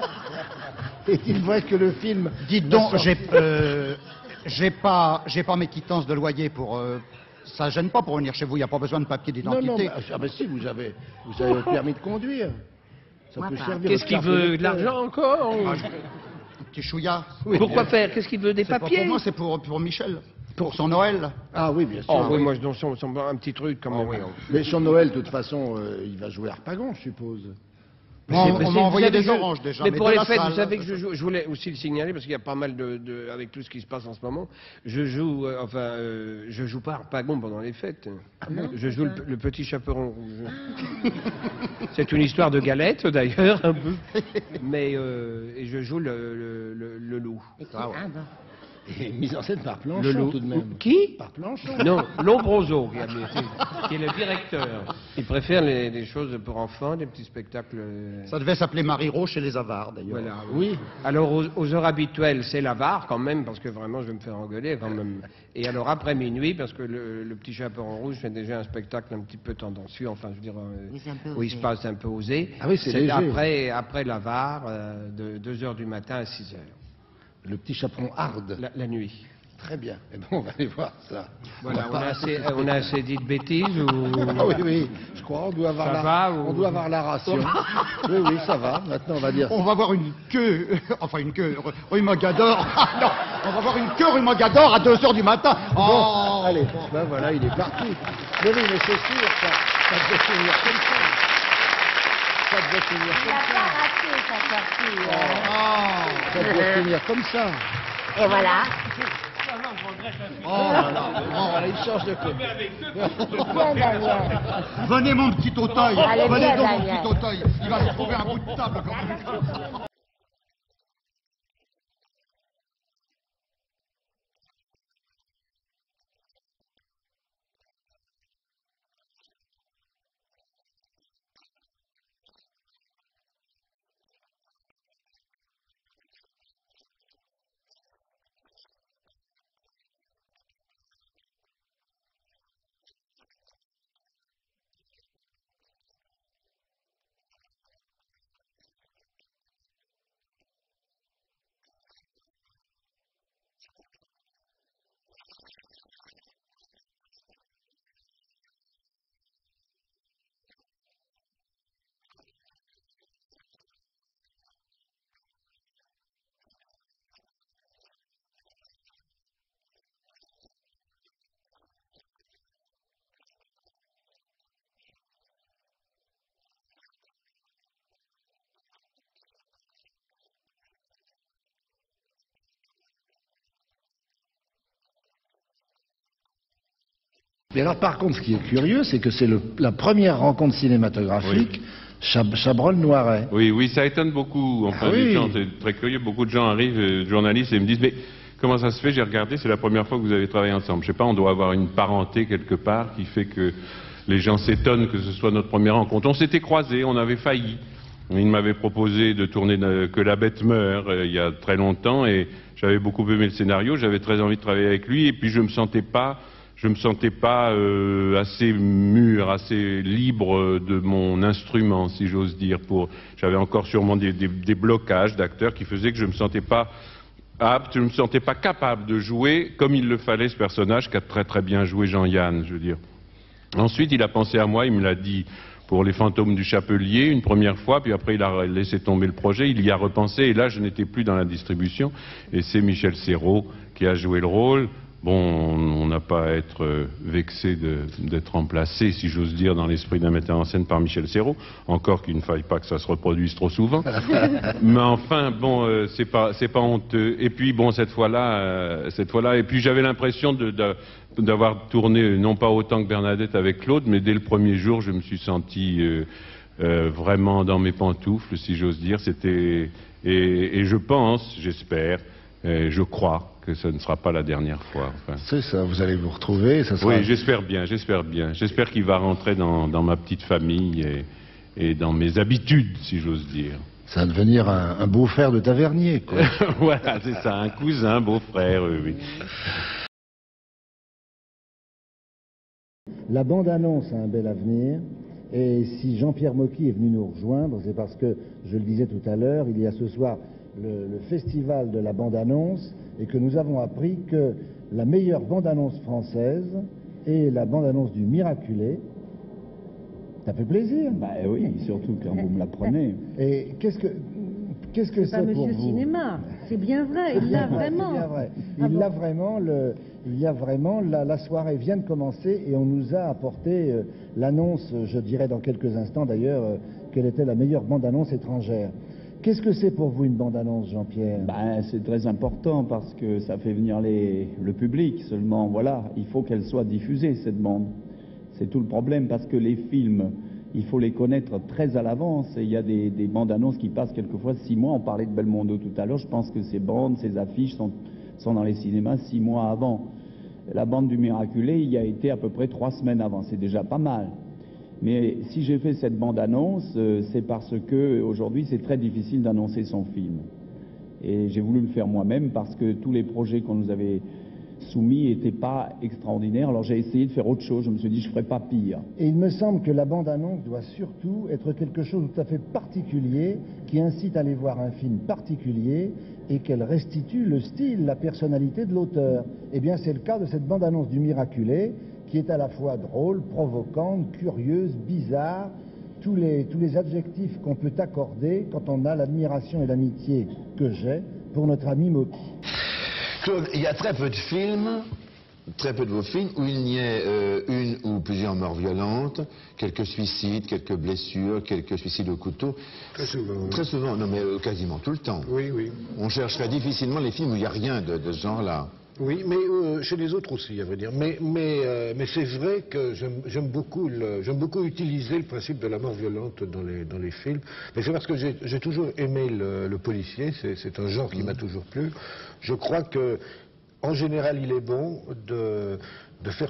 Est-il vrai que le film... Dites donc, j'ai euh, j'ai pas, j'ai pas mes quittances de loyer pour. Euh, ça gêne pas pour venir chez vous. Il n'y a pas besoin de papier Non, non, d'identité. bah, ah, bah si, vous avez, vous avez le permis de conduire. Ça Moi peut pas. servir. Qu'est-ce de qu'il carte veut? De d'électeur. l'argent encore? Ah, je- Un petit chouïa. Pourquoi faire? Qu'est-ce qu'il veut? Des C'est pas papiers? pour moi, c'est pour, pour Michel. Pour son Noël. Ah oui, bien sûr. Oh oui, moi je donne son, son- un petit truc quand même. Mais sur Noël, de toute façon, euh, il va jouer Harpagon, je suppose. On, on Mais m'a vous envoyé savez, des je- oranges déjà. Mais mais pour de les la fêtes, salle. vous savez que je joue. Je voulais aussi le signaler parce qu'il y a pas mal de, de- avec tout ce qui se passe en ce moment. Je joue, euh, enfin, euh, je joue pas Harpagon pendant les fêtes. non, je joue le, le petit chaperon rouge. C'est une histoire de galette d'ailleurs un peu. Mais euh, et je joue le, le, le- le loup. Et qui- ah, bon. Et mise en scène par Le Planchon, loup. tout de même. Qui? Par Planchon. Non, Lombroso, qui, a- qui est le directeur. Il préfère les, les choses pour enfants, des petits spectacles. euh, Ça devait s'appeler Marie-Rose chez les Avares, d'ailleurs. Voilà, Oui. Alors aux, aux heures habituelles, c'est l'avare quand même, parce que vraiment je vais me faire engueuler quand même. Et alors après minuit, parce que le, le petit chaperon rouge fait déjà un spectacle un petit peu tendancieux, enfin je veux dire, euh, Mais c'est un peu où il se osé. passe un peu osé. Ah oui, c'est léger. après, après l'avare, euh, de deux heures du matin à six heures, Le petit chaperon hard. la, la nuit. Très bien. Eh ben, on va aller voir ça. Voilà, On on va a, pas- assez, euh, on a assez dit de bêtises ou... Ah oui, oui, je crois, on doit avoir, Ça la, va, ou- on doit avoir la ration. Oui, oui, ça va. Maintenant, on va dire... On va voir une queue, enfin une queue, rue Mogador. Ah non, on va voir une queue rue Mogador à deux heures du matin. Bon, Oh, allez, ben voilà, il est parti. Mais oui, mais c'est sûr, ça, ça devait finir comme ça. Ça devait finir Il comme n'a pas ça. raté sa sortie. hein. oh, Ça devait finir comme ça. Et voilà. Oh là là, oh, voilà, il change de côté. Bien, Daniel. venez mon petit auteuil, Allez, venez bien, donc mon Daniel. petit auteuil. Il va se trouver un bout de table quand même. Mais alors, par contre, ce qui est curieux, c'est que c'est le- la première rencontre cinématographique Chab Chabrol-Noiret. Oui, oui, ça étonne beaucoup. Enfin, Ah oui. les gens, c'est très curieux. Beaucoup de gens arrivent, euh, journalistes, et me disent, mais comment ça se fait? J'ai regardé, c'est la première fois que vous avez travaillé ensemble. Je sais pas, on doit avoir une parenté quelque part qui fait que les gens s'étonnent que ce soit notre première rencontre. On s'était croisés, on avait failli. Il m'avait proposé de tourner de- Que la bête meurt euh, il y a très longtemps, et j'avais beaucoup aimé le scénario, j'avais très envie de travailler avec lui, et puis je me sentais pas... Je me sentais pas euh, assez mûr, assez libre de mon instrument, si j'ose dire. Pour, j'avais encore sûrement des, des, des blocages d'acteurs qui faisaient que je me sentais pas apte, je me sentais pas capable de jouer comme il le fallait ce personnage qu'a très très bien joué Jean-Yann, je veux dire. Ensuite, il a pensé à moi, il me l'a dit pour Les Fantômes du Chapelier une première fois, puis après il a laissé tomber le projet, il y a repensé, et là je n'étais plus dans la distribution, et c'est Michel Serrault qui a joué le rôle. Bon, on n'a pas à être vexé d'être remplacé, si j'ose dire, dans l'esprit d'un metteur en scène par Michel Serrault, encore qu'il ne faille pas que ça se reproduise trop souvent. Mais enfin, bon, euh, c'est pas, c'est pas honteux. Et puis, bon, cette fois-là, euh, cette fois-là, et puis j'avais l'impression de, de, d'avoir tourné, non pas autant que Bernadette avec Claude, mais dès le premier jour, je me suis senti euh, euh, vraiment dans mes pantoufles, si j'ose dire. C'était, et, et je pense, j'espère, et je crois, que ce ne sera pas la dernière fois. Enfin. C'est ça, vous allez vous retrouver, ça sera... Oui, j'espère bien, j'espère bien. J'espère qu'il va rentrer dans, dans ma petite famille et, et dans mes habitudes, si j'ose dire. Ça va devenir un, un beau-frère de Tavernier, quoi. Voilà, c'est ça, un cousin, beau-frère, oui, oui. La bande-annonce a un bel avenir, et si Jean-Pierre Mocky est venu nous rejoindre, c'est parce que, je le disais tout à l'heure, il y a ce soir le, le festival de la bande-annonce, et que nous avons appris que la meilleure bande-annonce française est la bande-annonce du Miraculé. Ça fait plaisir. Bah oui, surtout quand vous me l'apprenez. Et qu'est-ce que qu'est-ce que c'est pour Monsieur vous? Cinéma, c'est bien vrai, il l'a vraiment. C'est bien vrai. Ah Il l'a bon. vraiment. Le, il y a vraiment la, la soirée vient de commencer et on nous a apporté euh, l'annonce. Je dirais dans quelques instants d'ailleurs euh, quelle était la meilleure bande-annonce étrangère. Qu'est-ce que c'est pour vous une bande-annonce, Jean-Pierre? Ben, c'est très important parce que ça fait venir les, le public. Seulement, voilà, il faut qu'elle soit diffusée, cette bande. C'est tout le problème parce que les films, il faut les connaître très à l'avance. Et il y a des, des bandes-annonces qui passent quelquefois six mois. On parlait de Belmondo tout à l'heure. Je pense que ces bandes, ces affiches sont, sont dans les cinémas six mois avant. La bande du Miraculé, il y a été à peu près trois semaines avant. C'est déjà pas mal. Mais si j'ai fait cette bande-annonce, euh, c'est parce que aujourd'hui c'est très difficile d'annoncer son film. Et j'ai voulu le faire moi-même parce que tous les projets qu'on nous avait soumis n'étaient pas extraordinaires. Alors j'ai essayé de faire autre chose. Je me suis dit je ne ferai pas pire. Et il me semble que la bande-annonce doit surtout être quelque chose de tout à fait particulier, qui incite à aller voir un film particulier et qu'elle restitue le style, la personnalité de l'auteur. Eh bien c'est le cas de cette bande-annonce du Miraculé, qui est à la fois drôle, provocante, curieuse, bizarre, tous les, tous les adjectifs qu'on peut accorder quand on a l'admiration et l'amitié que j'ai pour notre ami Mocky. Claude, il y a très peu de films, très peu de vos films, où il n'y ait euh, une ou plusieurs morts violentes, quelques suicides, quelques blessures, quelques suicides au couteau. Très souvent. Très souvent, non mais euh, quasiment tout le temps. Oui, oui. On chercherait difficilement les films où il n'y a rien de, de ce genre-là. Oui, mais euh, chez les autres aussi, à vrai dire. Mais, mais, euh, mais c'est vrai que j'aime beaucoup, le, j'aime beaucoup utiliser le principe de la mort violente dans les, dans les films. Mais c'est parce que j'ai toujours aimé le, le policier, c'est un genre qui m'a toujours plu. Je crois que, en général, il est bon de, de faire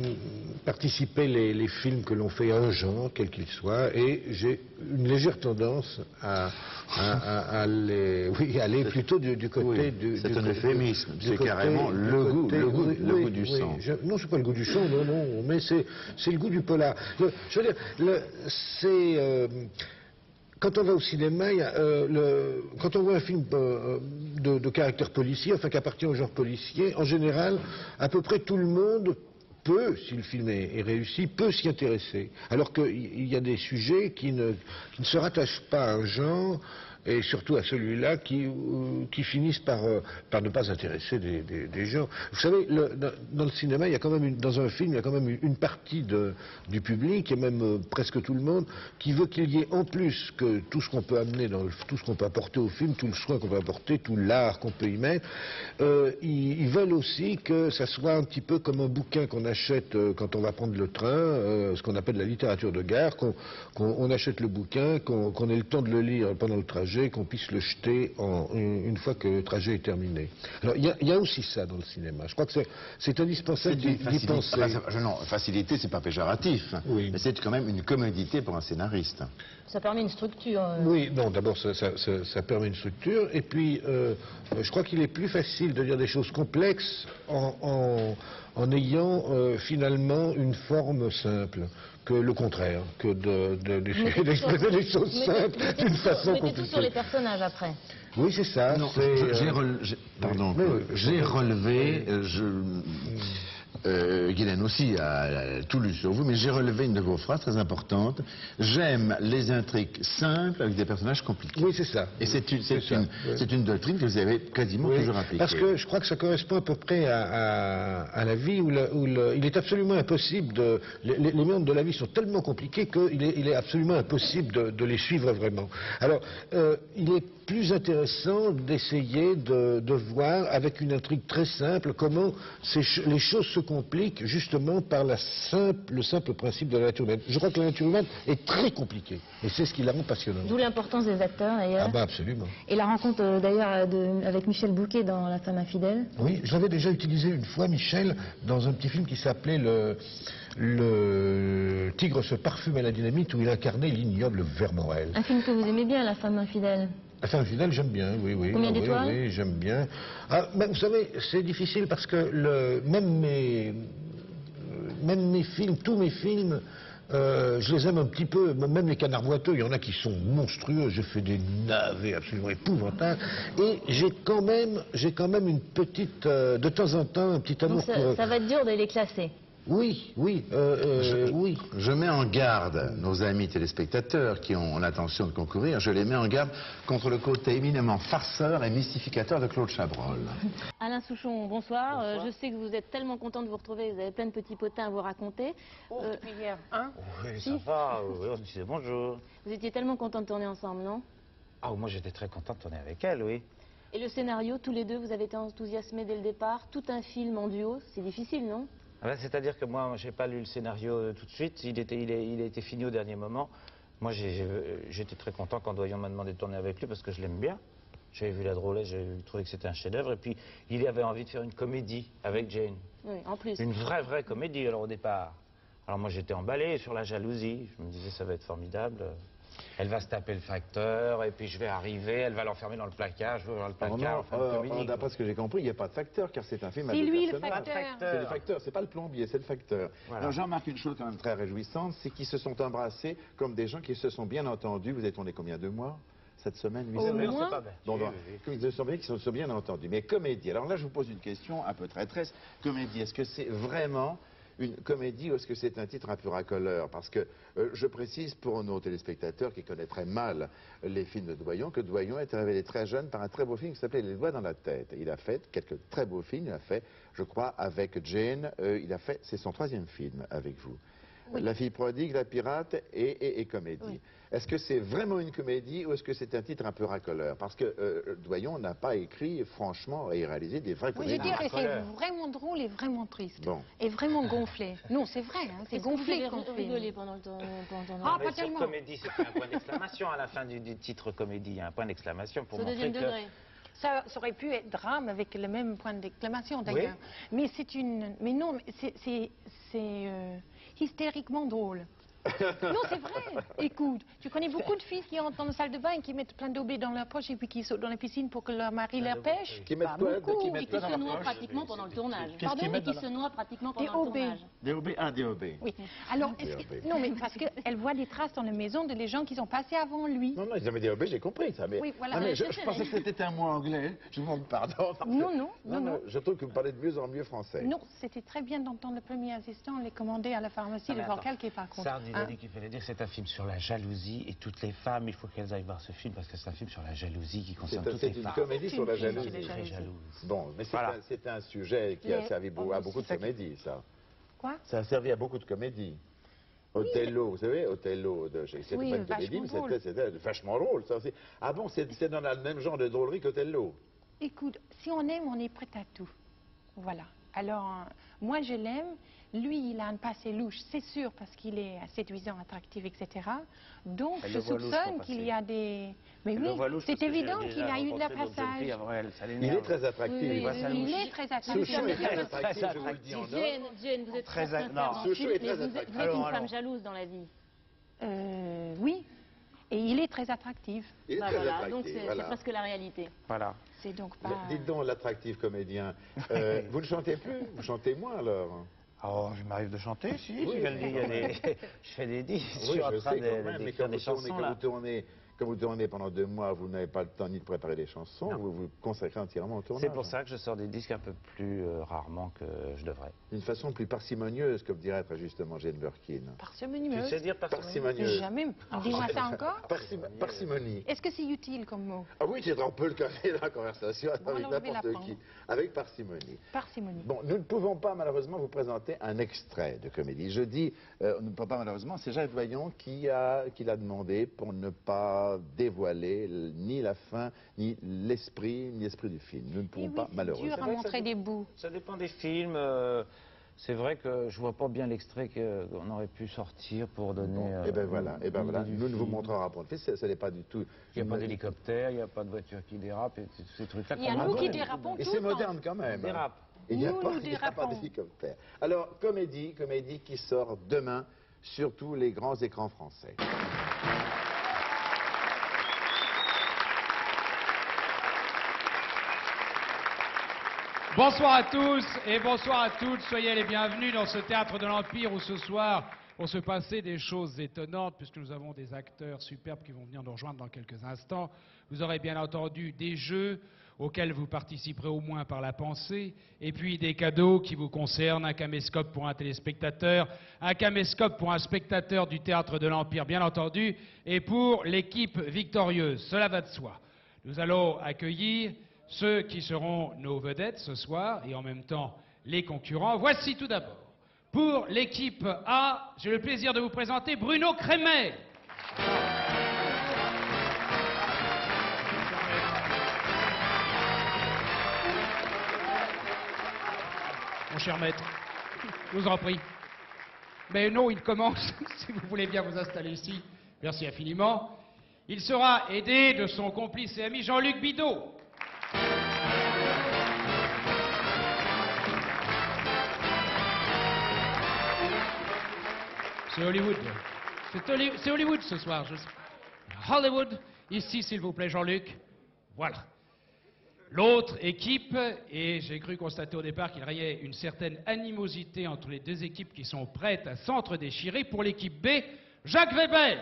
participer les, les films que l'on fait à un genre, quel qu'il soit, et j'ai une légère tendance à, à, à, à les, oui, aller plutôt du, du côté oui, du... C'est du un côté, euphémisme, c'est côté, carrément le goût, côté, le goût, oui, le oui, goût du oui, sang. Je, non, c'est pas le goût du sang, non, non, mais c'est le goût du polar. Le, je veux dire, c'est... Euh, quand on va au cinéma, il y a, euh, le, quand on voit un film euh, de, de caractère policier, enfin qui appartient au genre policier, en général, à peu près tout le monde peut, si le film est, est réussi, peut s'y intéresser. Alors qu'il y a des sujets qui ne, qui ne se rattachent pas à un genre, et surtout à celui-là qui, euh, qui finissent par, euh, par ne pas intéresser des, des, des gens. Vous savez, le, dans, dans le cinéma, il y a quand même une, dans un film, il y a quand même une, une partie de, du public, et même euh, presque tout le monde, qui veut qu'il y ait en plus que tout ce qu'on peut amener, dans le, tout ce qu'on peut apporter au film, tout le soin qu'on peut apporter, tout l'art qu'on peut y mettre, euh, ils, ils veulent aussi que ça soit un petit peu comme un bouquin qu'on achète euh, quand on va prendre le train, euh, ce qu'on appelle la littérature de gare, qu'on qu'on, on achète le bouquin, qu'on qu'on ait le temps de le lire pendant le trajet, qu'on puisse le jeter en, une, une fois que le trajet est terminé. Alors, il y, y a aussi ça dans le cinéma. Je crois que c'est indispensable d'y penser. Enfin, non, facilité, c'est pas péjoratif. Oui. Mais c'est quand même une commodité pour un scénariste. Ça permet une structure. Euh... Oui, non, d'abord, ça, ça, ça, ça permet une structure. Et puis, euh, je crois qu'il est plus facile de dire des choses complexes en, en, en ayant euh, finalement une forme simple que le contraire, que d'essayer de, d'exprimer des choses simples d'une façon compliquée. Vous mettez tout sur les personnages après. Oui, c'est ça. J'ai relevé, pardon, oui, j'ai relevé, euh, je, Euh, Guylaine aussi a, a tout lu sur vous, mais j'ai relevé une de vos phrases très importantes. J'aime les intrigues simples avec des personnages compliqués. Oui, c'est ça. Et c'est une, c'est une, oui. c'est une doctrine que vous avez quasiment Oui, toujours appliquée. parce que je crois que ça correspond à peu près à, à, à la vie où, le, où le, il est absolument impossible de... Les, les mondes de la vie sont tellement compliqués qu'il est, il est absolument impossible de, de les suivre vraiment. Alors, euh, il est plus intéressant d'essayer de, de voir avec une intrigue très simple comment ces, les choses se compliquent justement par la simple, le simple principe de la nature humaine. Je crois que la nature humaine est très compliquée et c'est ce qui la rend passionnante. D'où l'importance des acteurs d'ailleurs. Ah bah absolument. Et la rencontre euh, d'ailleurs de- avec Michel Bouquet dans La femme infidèle. Oui, je l'avais déjà utilisé une fois, Michel, dans un petit film qui s'appelait le, le Tigre se parfume à la dynamite, où il incarnait l'ignoble Vermorel. Un film que vous aimez bien, La femme infidèle. La femme infidèle, j'aime bien, oui, oui. Combien ah, oui, d'étoiles? Oui, j'aime bien. Ah, ben, vous savez, c'est difficile parce que le, même, mes, même mes films, tous mes films, euh, je les aime un petit peu, même les Canards boiteux, il y en a qui sont monstrueux, j'ai fait des navets absolument épouvantables, et j'ai quand même, j'ai quand même une petite, euh, de temps en temps, un petit amour Donc ça, pour... ça va être dur de les classer. Oui, oui, euh, je, euh, oui. Je mets en garde nos amis téléspectateurs qui ont l'intention de concourir, je les mets en garde contre le côté éminemment farceur et mystificateur de Claude Chabrol. Alain Souchon, bonsoir. Euh, je sais que vous êtes tellement content de vous retrouver, vous avez plein de petits potins à vous raconter. Oh, Euh, depuis hier, hein? Oui, Si. ça va, oui, on se disait bonjour. Vous étiez tellement contents de tourner ensemble, non? Ah, moi j'étais très content de tourner avec elle, oui. Et le scénario, tous les deux, vous avez été enthousiasmés dès le départ. Tout un film en duo, c'est difficile, non? Ah ben, c'est-à-dire que moi, j'ai pas lu le scénario euh, tout de suite, il, était, il, est, il a été fini au dernier moment. Moi, j'ai- j'ai- j'étais très content quand Doyon m'a demandé de tourner avec lui parce que je l'aime bien. J'avais vu La Drôlette, j'ai trouvé que c'était un chef-d'œuvre. Et puis, il avait envie de faire une comédie avec Jane. Oui, en plus. Une vraie, vraie comédie, alors au départ. Alors moi, j'étais emballé sur la jalousie. Je me disais, ça va être formidable. Elle va se taper le facteur, et puis je vais arriver, elle va l'enfermer dans le placard, je vais ouvrir le Oh placard, non, enfin, euh, comédie, euh, quoi. d'après ce que j'ai compris, il n'y a pas de facteur, car c'est un film à C'est deux lui, le personnages. facteur. C'est le facteur, c'est pas le plombier, c'est le facteur. Voilà. Alors, j'ai remarqué une chose quand même très réjouissante, c'est qu'ils se sont embrassés comme des gens qui se sont bien entendus. Vous avez tourné combien de mois cette semaine, huit Au semaines moins. C'est pas bête. Bon, bon, Oui, oui, oui. comme ils se sont bien, qu'ils se sont bien entendus. Mais comédie, alors là, je vous pose une question un peu traîtresse. Comédie, est-ce que c'est vraiment une comédie ou est-ce que c'est un titre un peu racoleur? Parce que euh, je précise pour nos téléspectateurs qui connaîtraient mal les films de Doyon que Doyon a été révélé très jeune par un très beau film qui s'appelait Les doigts dans la tête. Il a fait quelques très beaux films. Il a fait, je crois, avec Jane. euh, il a fait, c'est son troisième film avec vous. Oui. La fille prodigue, La pirate et, et- et comédie. Oui. Est-ce que c'est vraiment une comédie ou est-ce que c'est un titre un peu racoleur? Parce que euh, Doyon n'a pas écrit, franchement, et réalisé des vraies Oui, je comédies. dirais c'est vraiment drôle et vraiment triste. Bon. Et vraiment gonflé. Non, c'est vrai, hein, c'est Est-ce que vous gonflé avez comme film. rigolé pendant le tour- pendant le tournage? Ah, Mais pas sur tellement. comédie, c'était un point d'exclamation à la fin du, du titre comédie, il y a un point d'exclamation pour Au montrer deuxième que... degré. Ça, ça aurait pu être drame avec le même point d'exclamation d'ailleurs. Mais c'est une. Mais non, mais c'est c'est- c'est, euh, hystériquement drôle. Non, c'est vrai. Écoute, tu connais beaucoup de filles qui entrent dans la salle de bain et qui mettent plein d'obés dans leur poche et puis qui sautent dans la piscine pour que leur mari les pêche. Qui mettent Pas quoi, beaucoup. qui mettent Et quoi qui dans se la noient poche? pratiquement pendant le tournage. Qu'est-ce Pardon, qu'ils et mettent qui dans se la- noient pratiquement Des pendant le O B. tournage. Des O B, un D O B. Oui. Alors, est-ce que... non, mais parce qu'elle voit des traces dans la maison de les gens qui sont passés avant lui. Non, non, ils avaient des O B, j'ai compris ça. Mais... Oui, voilà. Ah, mais Ouais, je, c'est je ça, pensais mais- que c'était un mot anglais. Je vous demande pardon. parce que- Non, non, non, non. Je trouve que vous parlez de mieux en mieux français. Non, c'était très bien d'entendre le premier assistant les commander à la pharmacie, Ah, mais le attends. vocal qui est par contre. Sard, il a Hein? dit qu'il fallait dire que c'est un film sur la jalousie et toutes les femmes, il faut qu'elles aillent voir ce film parce que c'est un film sur la jalousie qui concerne C'est toutes c'est les une femmes. comédie sur la C'est une jalousie. comédie Très jalouse. Bon, mais c'est Voilà. un, c'est un sujet qui a Les- servi beau- à beaucoup de c'est ça qui- comédies, ça. Quoi? Ça a servi à beaucoup de comédies. Othello, vous savez, Othello, de- c'est Oui, pas une comédie, vachement mais drôle. c'était c'était vachement drôle. Ça, aussi. Ah bon, c'est c'est dans le même genre de drôlerie qu'Othello. Écoute, si on aime, on est prêt à tout. Voilà. Alors, euh, moi, je l'aime. Lui, il a un passé louche, c'est sûr, parce qu'il est séduisant, attractif, et cetera. Donc, Elle je le voit louche, soupçonne son qu'il passé. y a des... Mais Elle le voit oui, louche c'est parce que j'ai évident déjà qu'il a eu de la rencontré d'autres jeunes filles passage. avant elle, ça Il l'énerve. est très attractif. Oui, Il voit sa il louche. est très attractif. Souchon est très Très attractif, je vous le dis en attractif. or. Jane, Jane, vous êtes Très très a- sincère non. dans Souchon le film, est très mais vous êtes, vous êtes attractif. une Alors, femme alors. jalouse dans la vie. Euh, oui. Et il est très attractif. Il est Bah très voilà, attractif, donc c'est voilà. c'est presque la réalité. Voilà. C'est donc Mais pas... dites donc, l'attractif comédien, euh, vous ne chantez plus, vous chantez moins alors. Oh, il m'arrive de chanter, si. Oui, je, le dis, il y a des... je fais des disques, je Oui, suis en je train sais de- quand même, mais d'écrire quand des vous tournez, chansons, quand là. vous tournez, Comme vous tournez pendant deux mois, vous n'avez pas le temps ni de préparer des chansons, Non. vous vous consacrez entièrement au tournage. C'est pour ça que je sors des disques un peu plus euh, rarement que je devrais. D'une façon plus parcimonieuse, comme dirait très justement Jane Birkin. Parcimonieuse. Tu sais dire parcimonieuse? Parcimonieuse. Jamais. Dis-moi ça encore. Parcim parcimonie. Est-ce que c'est utile comme mot? Ah oui, on peut le caler dans la conversation Bon, avec alors je vais n'importe l'apprendre. qui. Avec parcimonie. Parcimonie. Bon, nous ne pouvons pas malheureusement vous présenter un extrait de comédie. Je dis, euh, on ne peut pas malheureusement, c'est Jacques Doyon qui a qui l'a demandé pour ne pas dévoiler ni la fin, ni l'esprit, ni l'esprit du film. Nous ne pouvons oui, pas c'est malheureusement. dur à montrer des bouts. Ça dépend des films. euh, c'est vrai que je vois pas bien l'extrait que- qu'on aurait pu sortir pour donner. Et ben voilà, et ben une voilà. idée du Nous ne vous film. montrera pas. En fait, ce n'est pas du tout. Il n'y a pas une- d'hélicoptère, il n'y a pas de voiture qui dérape, et tous ces trucs-là. Il y a qu'on nous qui adore. dérapons Et tout c'est le temps. moderne quand même. On dérape. Il n'y a Nous, pas, nous il n'y a pas dérapons. d'hélicoptère. Alors, comédie, comédie qui sort demain sur tous les grands écrans français. Bonsoir à tous et bonsoir à toutes. Soyez les bienvenus dans ce théâtre de l'Empire où ce soir vont se passer des choses étonnantes puisque nous avons des acteurs superbes qui vont venir nous rejoindre dans quelques instants. Vous aurez bien entendu des jeux auxquels vous participerez au moins par la pensée et puis des cadeaux qui vous concernent, un caméscope pour un téléspectateur, un caméscope pour un spectateur du théâtre de l'Empire bien entendu et pour l'équipe victorieuse. Cela va de soi. Nous allons accueillir ceux qui seront nos vedettes ce soir et en même temps les concurrents. Voici tout d'abord, pour l'équipe A, j'ai le plaisir de vous présenter Bruno Crémet. Mon cher maître, je vous en prie. Mais non, il commence, si vous voulez bien vous installer ici. Merci infiniment. Il sera aidé de son complice et ami Jean-Luc Bidot. C'est Hollywood. C'est Holly- c'est Hollywood ce soir. Je- Hollywood. Ici, s'il vous plaît, Jean-Luc. Voilà. L'autre équipe, et j'ai cru constater au départ qu'il régnait une certaine animosité entre les deux équipes qui sont prêtes à s'entre-déchirer. Pour l'équipe B, Jacques Weber.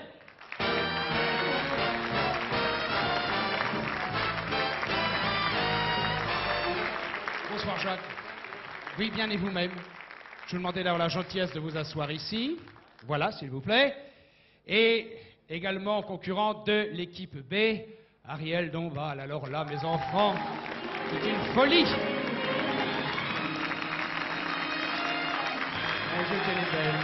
Bonsoir Jacques. Oui, bien et vous-même. Je vous demandais d'avoir la gentillesse de vous asseoir ici. Voilà, s'il vous plaît. Et également concurrent de l'équipe B, Ariel Dombal. Alors là, mes enfants, c'est une folie. Mais je qu'elle est belle.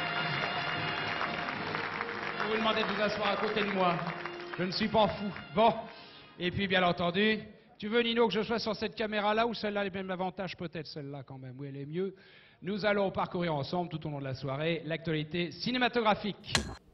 Je vous demandais de vous asseoir à côté de moi. Je ne suis pas fou. Bon. Et puis, bien entendu, tu veux, Nino, que je sois sur cette caméra-là ou celle-là, les mêmes avantages? Peut-être celle-là quand même. Oui, elle est mieux. Nous allons parcourir ensemble tout au long de la soirée l'actualité cinématographique.